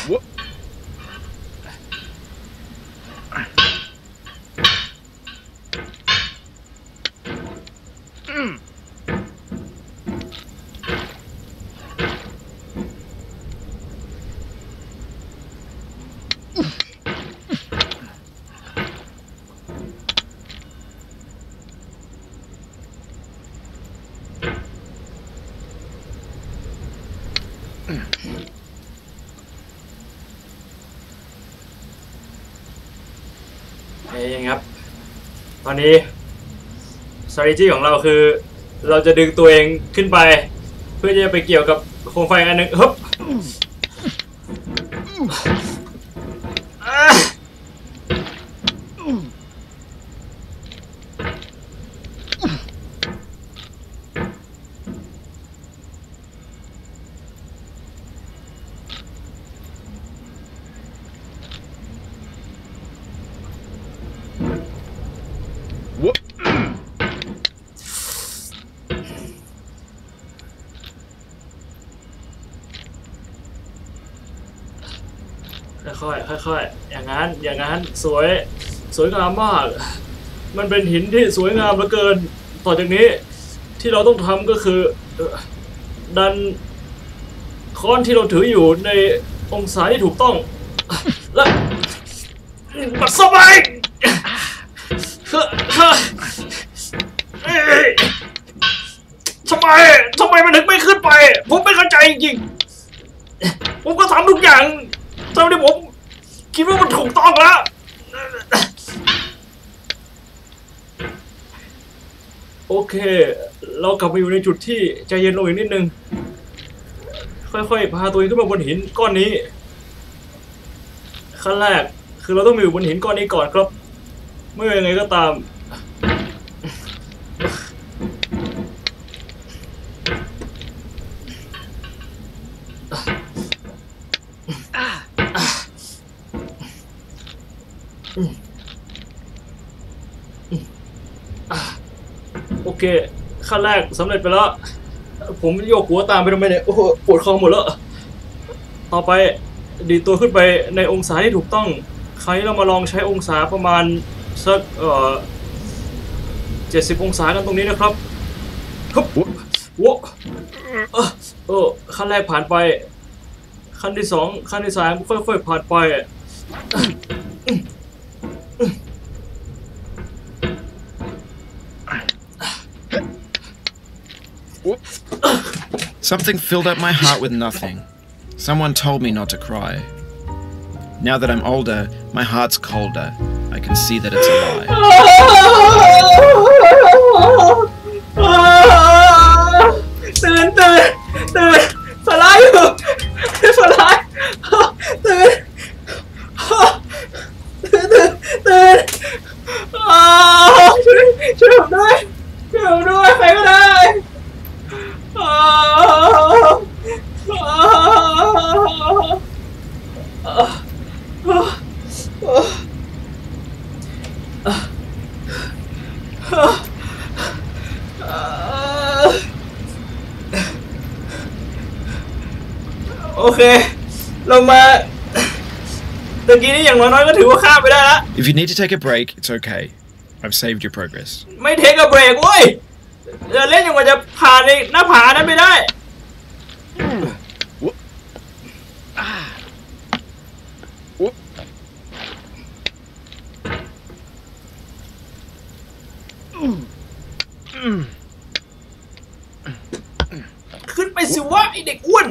ยังครับตอนนี้ strategy ของเราคือเราจะดึงตัวเองขึ้นไปเพื่อจะไปเกี่ยวกับโคมไฟอันนึงฮึบค่อยๆอย่างนั้นสวยงามมากมันเป็นหินที่สวยงามเหลือเกินต่อจากนี้ที่เราต้องทำก็คือดันค้อนที่เราถืออยู่ในองศาที่ถูกต้องและปัดสบายทำไมมันถึงไม่ขึ้นไปผมไม่เข้าใจจริงๆผมก็ทำทุกอย่างเท่าที่ผมคิดว่ามันถูกต้องแล้วโอเคเรากลับมาอยู่ในจุดที่ใจเย็นลงอีกนิดนึงค่อยๆพาตัวเองขึ้นมาบนหินก้อนนี้ขั้นแรกคือเราต้องอยู่บนหินก้อนนี้ก่อนครับไม่ว่ายังไงก็ตามโอเคขั้นแรกสำเร็จไปแล้วผมโยกหัวตามไปทำไมเนี่ยโอ้โหปวดคอหมดแล้วต่อไปดีตัวขึ้นไปในองศาที่ถูกต้องคราวนี้เรามาลองใช้องศาประมาณสัก70 องศากันตรงนี้นะครับครับว้าขั้นแรกผ่านไปขั้นที่2ขั้นที่3ค่อยๆผ่านไป Something filled up my heart with nothing. Someone told me not to cry. Now that I'm older, my heart's colder. I can see that it's a lie. ตื่นฝันร้ายอยู่ฝันร้ายตื่นช่วยผมด้วยใครก็ได้โอเคลงมาตะกี้นี่อย่างน้อยก็ถือว่าข้ามไปได้แล้ว If you need to take a break, it's okay. I've saved your progress. ไม่เทคกับเบรกเว้ยเล่นอย่างว่าจะผ่านในหน้าผานั้นไม่ได้ขึ้นไปสิวะไอเด็กอ้วน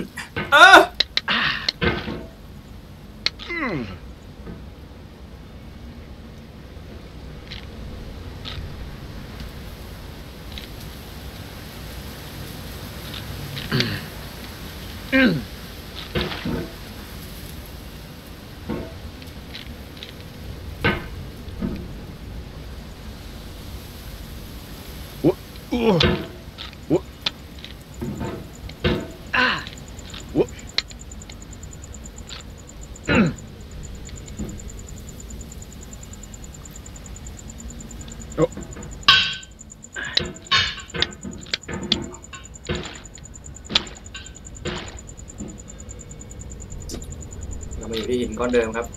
มาอยู่ที่หินก้อนเดิมครับ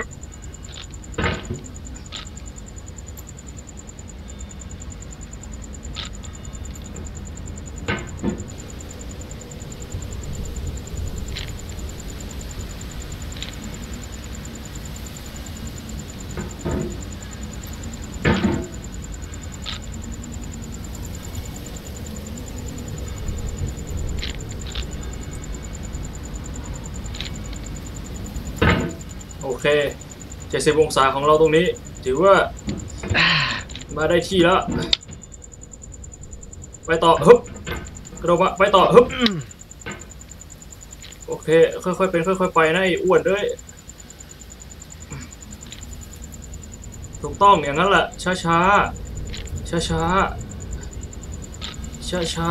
โอเค70องศาของเราตรงนี้ถือว่ามาได้ที่แล้วไปต่อฮึบกระโดดมาไปต่อฮึบโอเคค่อยๆเป็นค่อยๆไปนะไอ้อ้วนด้วยถูกต้องอย่างนั้นแหละช้าๆช้าๆช้า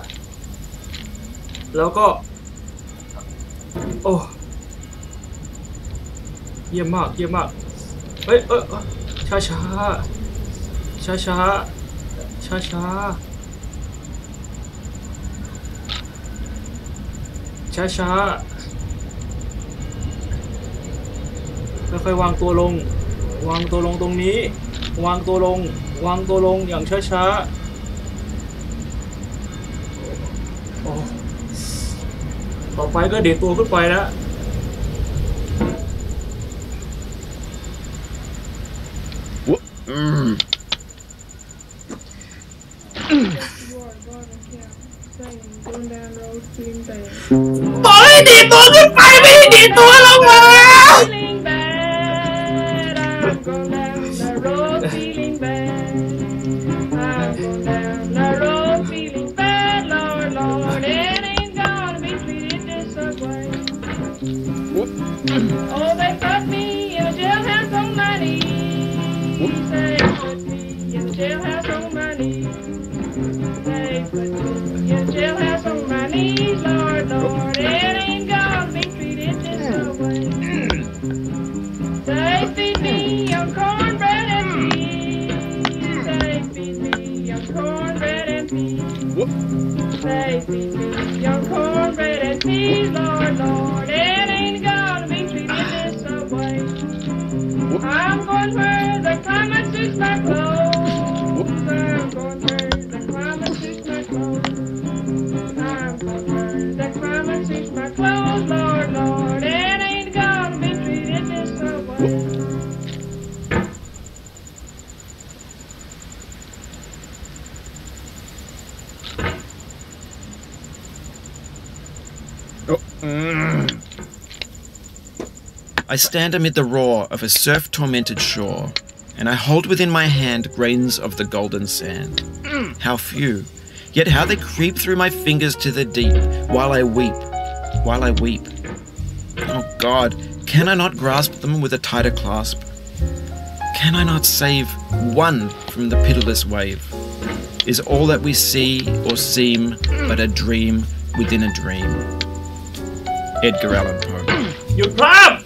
ๆแล้วก็โอ้เยี่ยมมากเยี่ยมมากเฮ้ยช้าช้าช้าช้าช้าช้าช้าช้าค่อยๆวางตัวลงวางตัวลงตรงนี้วางตัวลงวางตัวลงอย่างช้าช้าต่อไปก็เดี๋ยวตัวขึ้นไปนะบอกให้ดีตัวขึ้นไปไม่ให้ดีตัวลงมา Oh, they put me in a jailhouse on my knees. They put me in a jailhouse on my knees. They put me in a jailhouse on my knees, Lord, Lord. It ain't gonna be treated this way. They feed me on cornbread and peas. They feed me on cornbread and peas. They feed me on cornbread and peas, Lord, Lord. It ain't gonna be treated this way. I'm going where the climate suits my clothes. I'm going where the climate suits my clothes. I'm going where the climate suits my clothes, Lord, Lord. It ain't gonna be treated this way. I stand amid the roar of a surf-tormented shore, and I hold within my hand grains of the golden sand. How few, yet how they creep through my fingers to the deep, while I weep. Oh God, can I not grasp them with a tighter clasp? Can I not save one from the pitiless wave? Is all that we see or seem but a dream within a dream? Edgar Allan Poe. หยุดพราม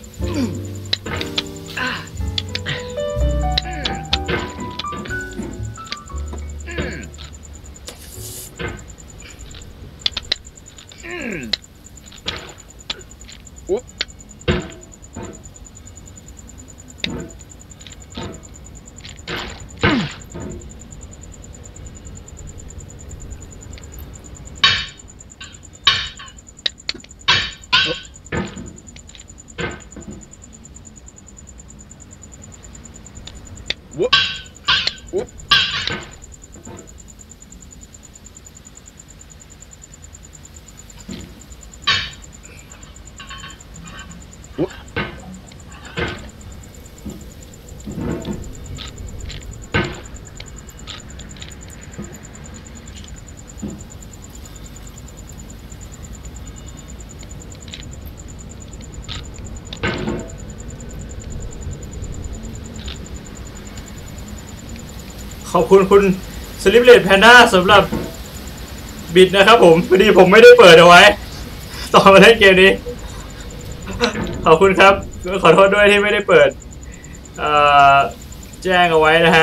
ขอบคุณคุณสลิปเลดแพนด้าสำหรับบิดนะครับผมพอดีผมไม่ได้เปิดเอาไว้ตอนมาเล่นเกมนี้ขอบคุณครับขอโทษด้วยที่ไม่ได้เปิดแจ้งเอาไว้นะฮะ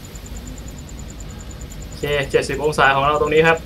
โอเค70องศาของเราตรงนี้ครับ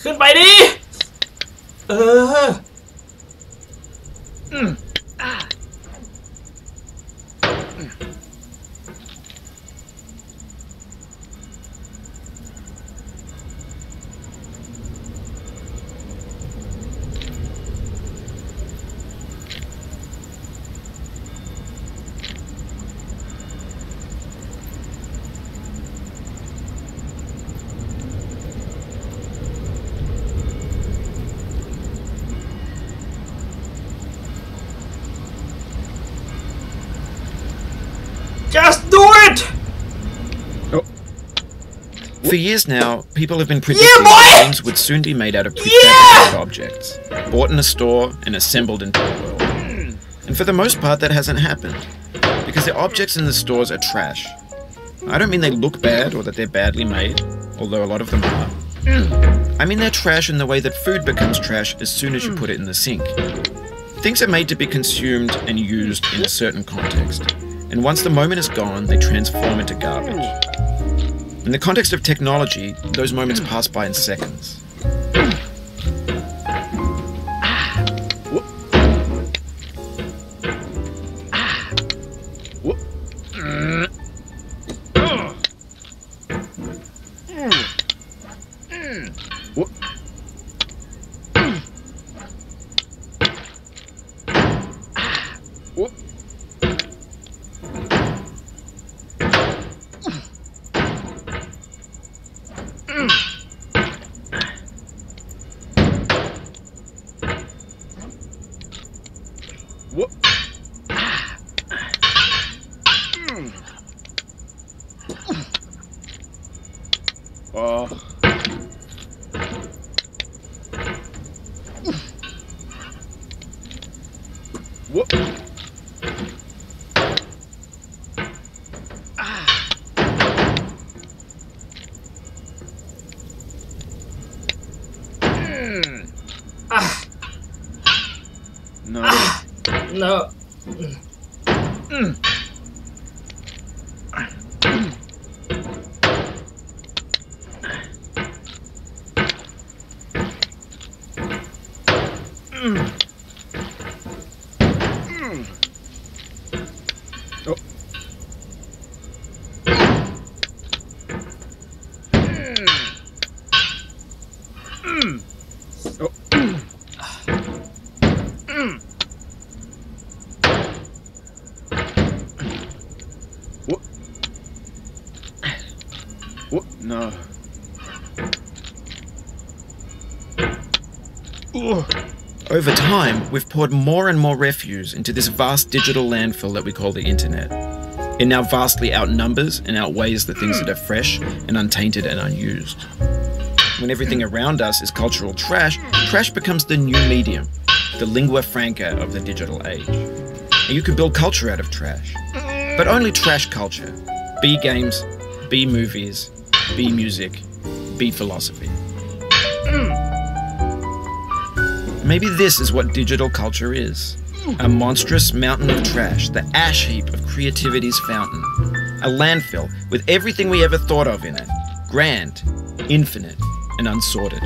ขึ้นไปดิเออJust do it! For years now, people have been predicting that games would soon be made out of prefabricated objects, bought in a store and assembled into the world. And for the most part, that hasn't happened, because the objects in the stores are trash. I don't mean they look bad or that they're badly made, although a lot of them are. I mean they're trash in the way that food becomes trash as soon as you put it in the sink. Things are made to be consumed and used in a certain context, and once the moment is gone, they transform into garbage. In the context of technology, those moments pass by in seconds. No. No. Over time, we've poured more and more refuse into this vast digital landfill that we call the internet. It now vastly outnumbers and outweighs the things that are fresh and untainted and unused. When everything around us is cultural trash, trash becomes the new medium, the lingua franca of the digital age. And you can build culture out of trash, but only trash culture. Be games, be movies, be music, be philosophy. Maybe this is what digital culture is. A monstrous mountain of trash, the ash heap of creativity's fountain. A landfill with everything we ever thought of in it. Grand, infinite, and unsorted.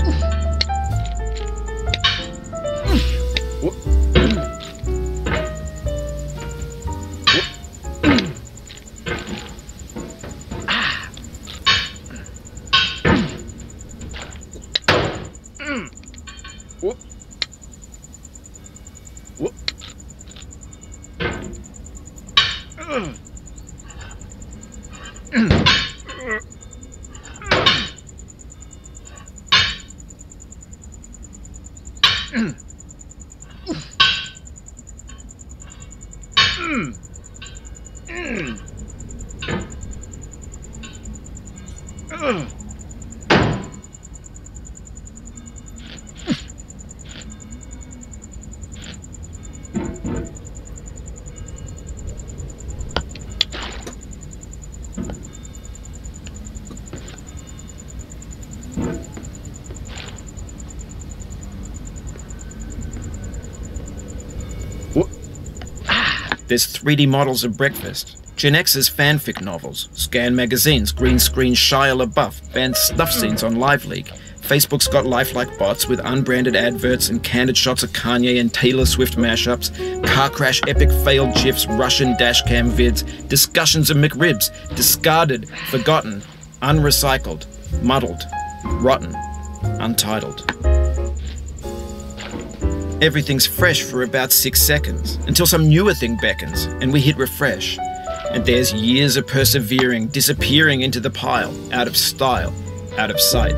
There's 3D models of breakfast, Gen X's fanfic novels, scan magazines, green screen Shia LaBeouf, banned snuff scenes on Live Leak, Facebook's got lifelike bots with unbranded adverts and candid shots of Kanye and Taylor Swift mashups, car crash epic failed gifs, Russian dashcam vids, discussions of McRibs, discarded, forgotten, unrecycled, muddled, rotten, untitled. Everything's fresh for about 6 seconds, until some newer thing beckons, and we hit refresh. And there's years of persevering, disappearing into the pile, out of style, out of sight.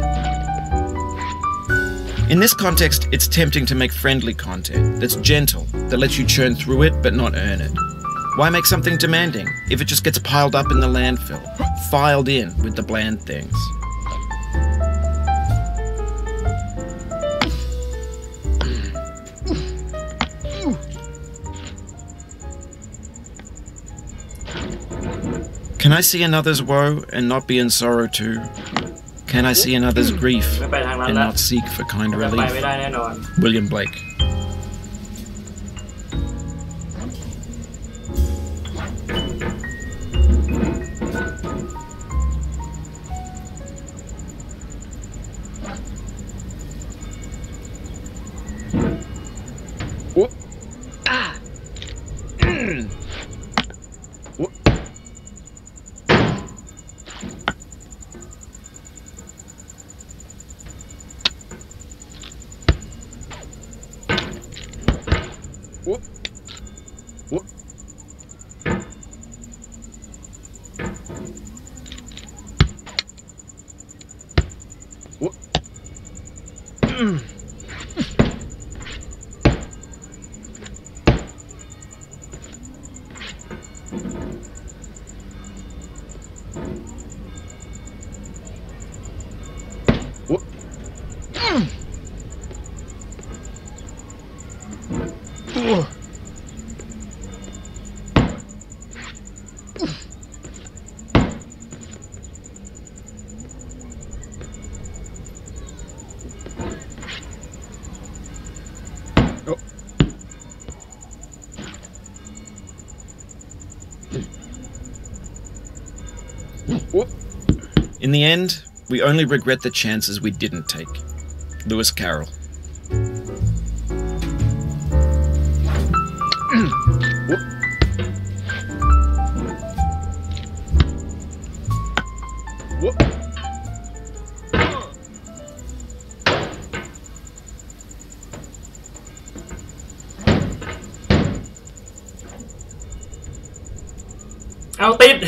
In this context, it's tempting to make friendly content that's gentle, that lets you churn through it but not earn it. Why make something demanding if it just gets piled up in the landfill, filed in with the bland things? Can I see another's woe and not be in sorrow too? Can I see another's grief ไม่ไปทางนั้น and ละ not seek for kind จะไป relief? ไม่ได้แน่นอน William Blake. In the end, we only regret the chances we didn't take. Lewis Carroll. เอาติด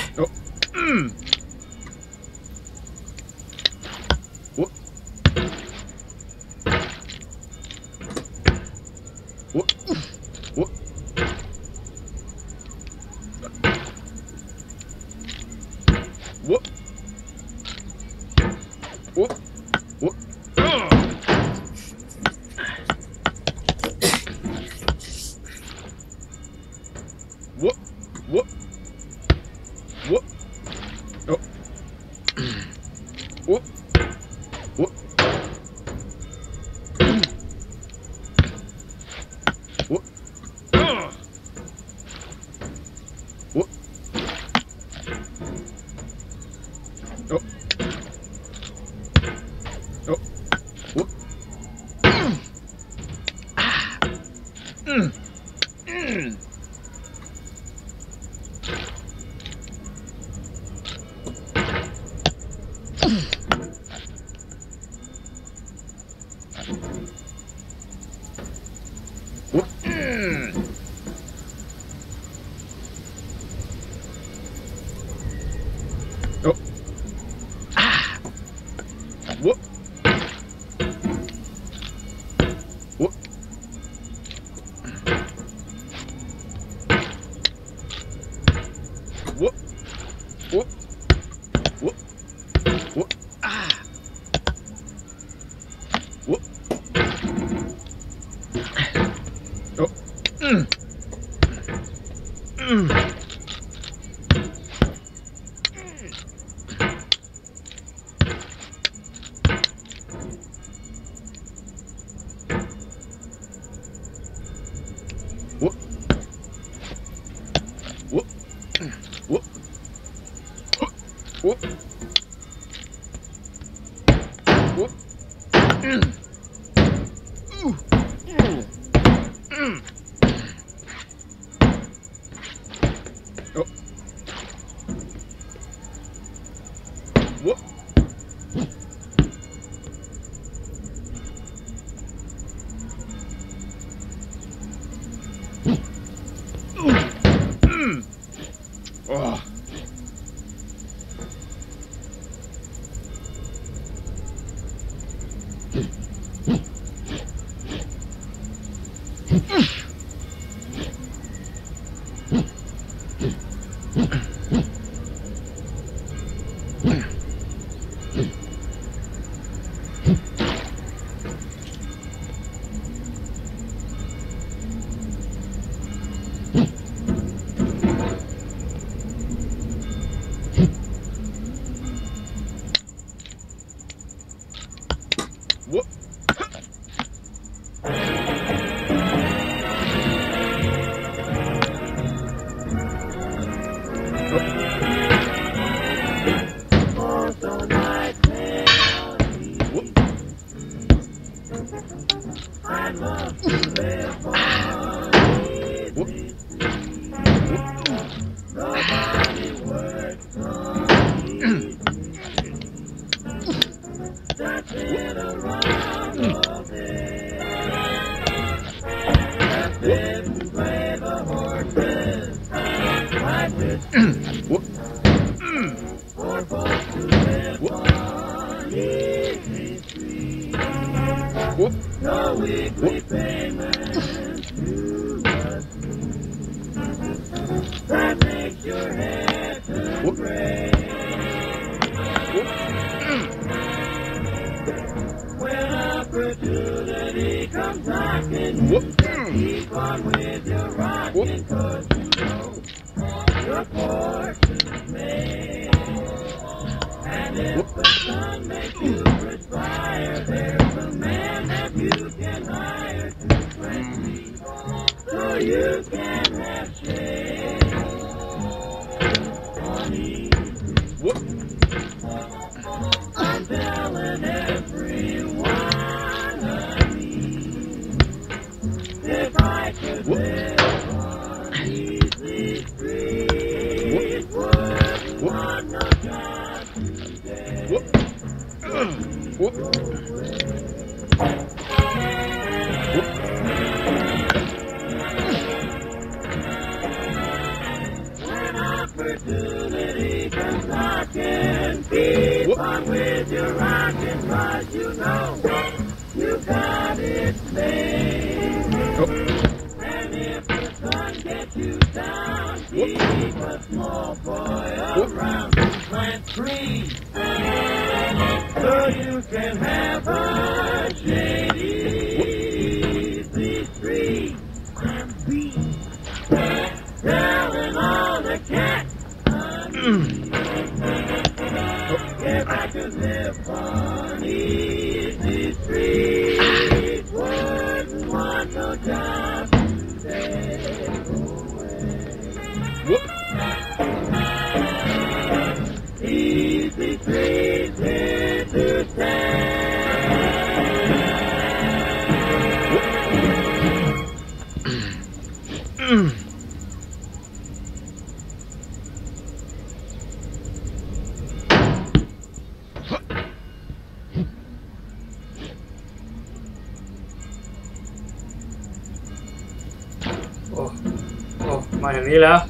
มาถึงนี้แล้ว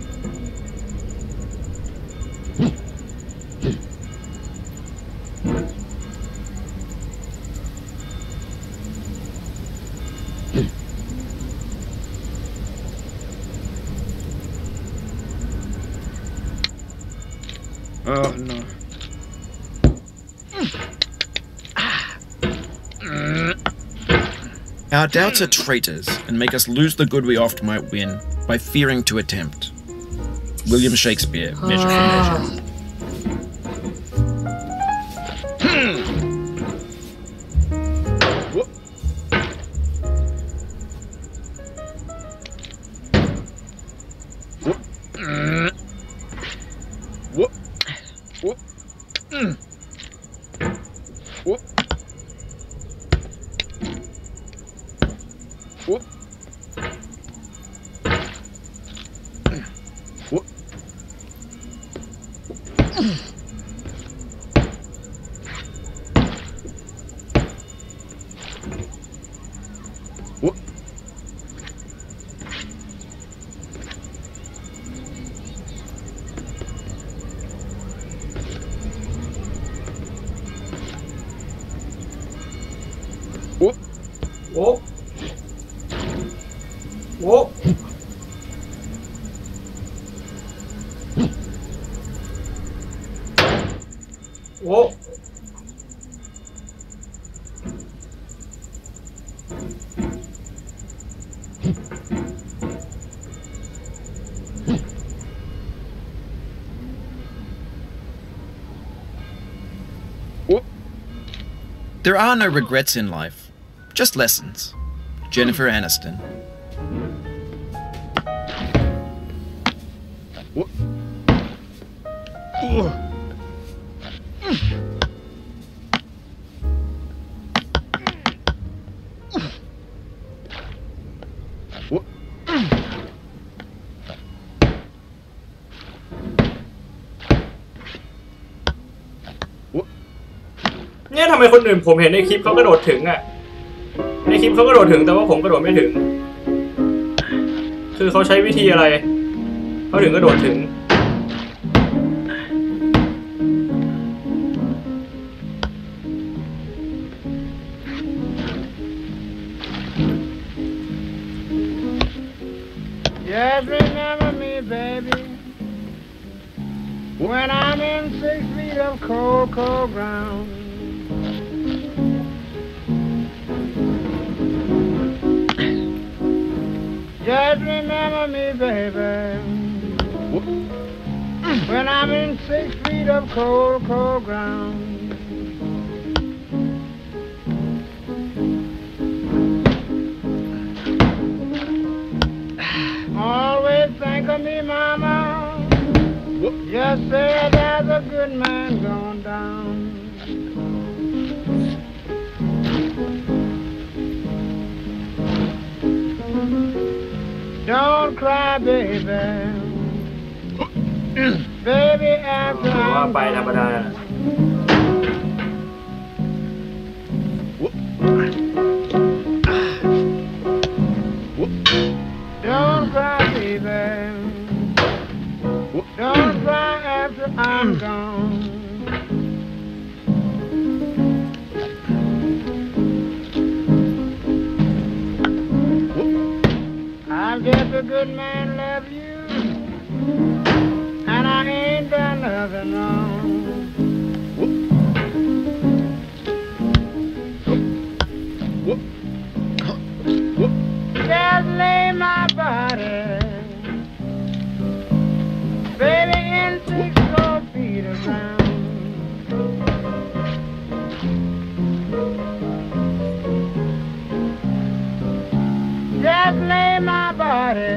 no. Our doubts are traitors and make us lose the good we oft might win by fearing to attempt. William Shakespeare, Measure for Measure. โอ้โอ้โอ้ There are no regrets in life, just lessons. Jennifer Aniston. เนี่ยทำไมคนอื่นผมเห็นในคลิปเขากระโดดถึงอ่ะในคลิปเขากระโดดถึงแต่ว่าผมกระโดดไม่ถึงคือเขาใช้วิธีอะไรเขาถึงกระโดดถึง Just remember me, baby, when I'm in 6 feet of cold, cold ground. Just remember me, baby, when I'm in 6 feet of cold, cold ground. Always think of me, mama. Just say there's a good man gone down. Don't cry, baby. Baby, after ว่า I'm ไปธรรมดา Don't cry, baby. Don't cry after I'm gone. I guess a good man loves you, and I ain't done nothing wrong. Just lay my body, baby, in 6 cold feet around. Just lay my body,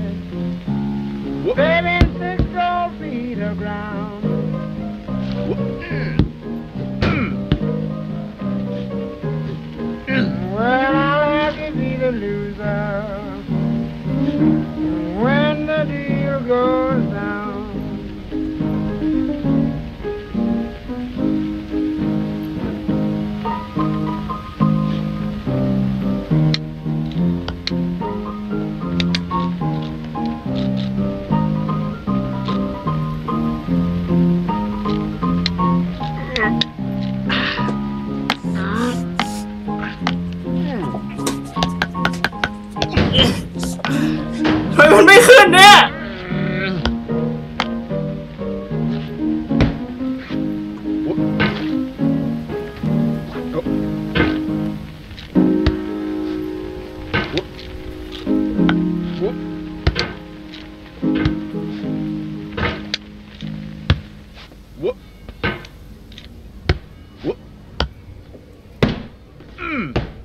baby, in 6 cold feet of ground. Well, I'll have to be the loser when the deal goes down. ทำไมมันไม่ขึ้นเนี่ย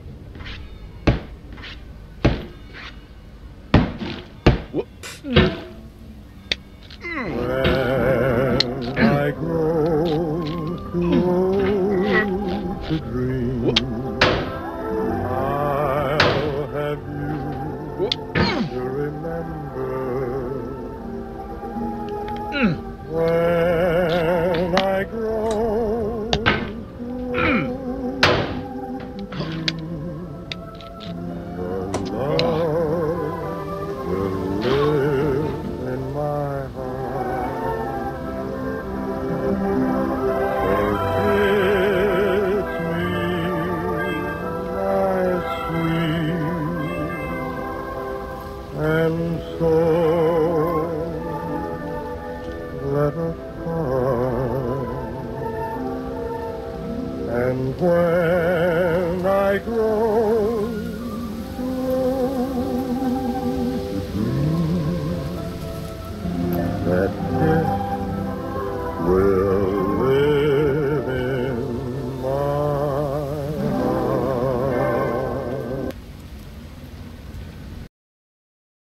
Whoop. And so let us part. And when I grow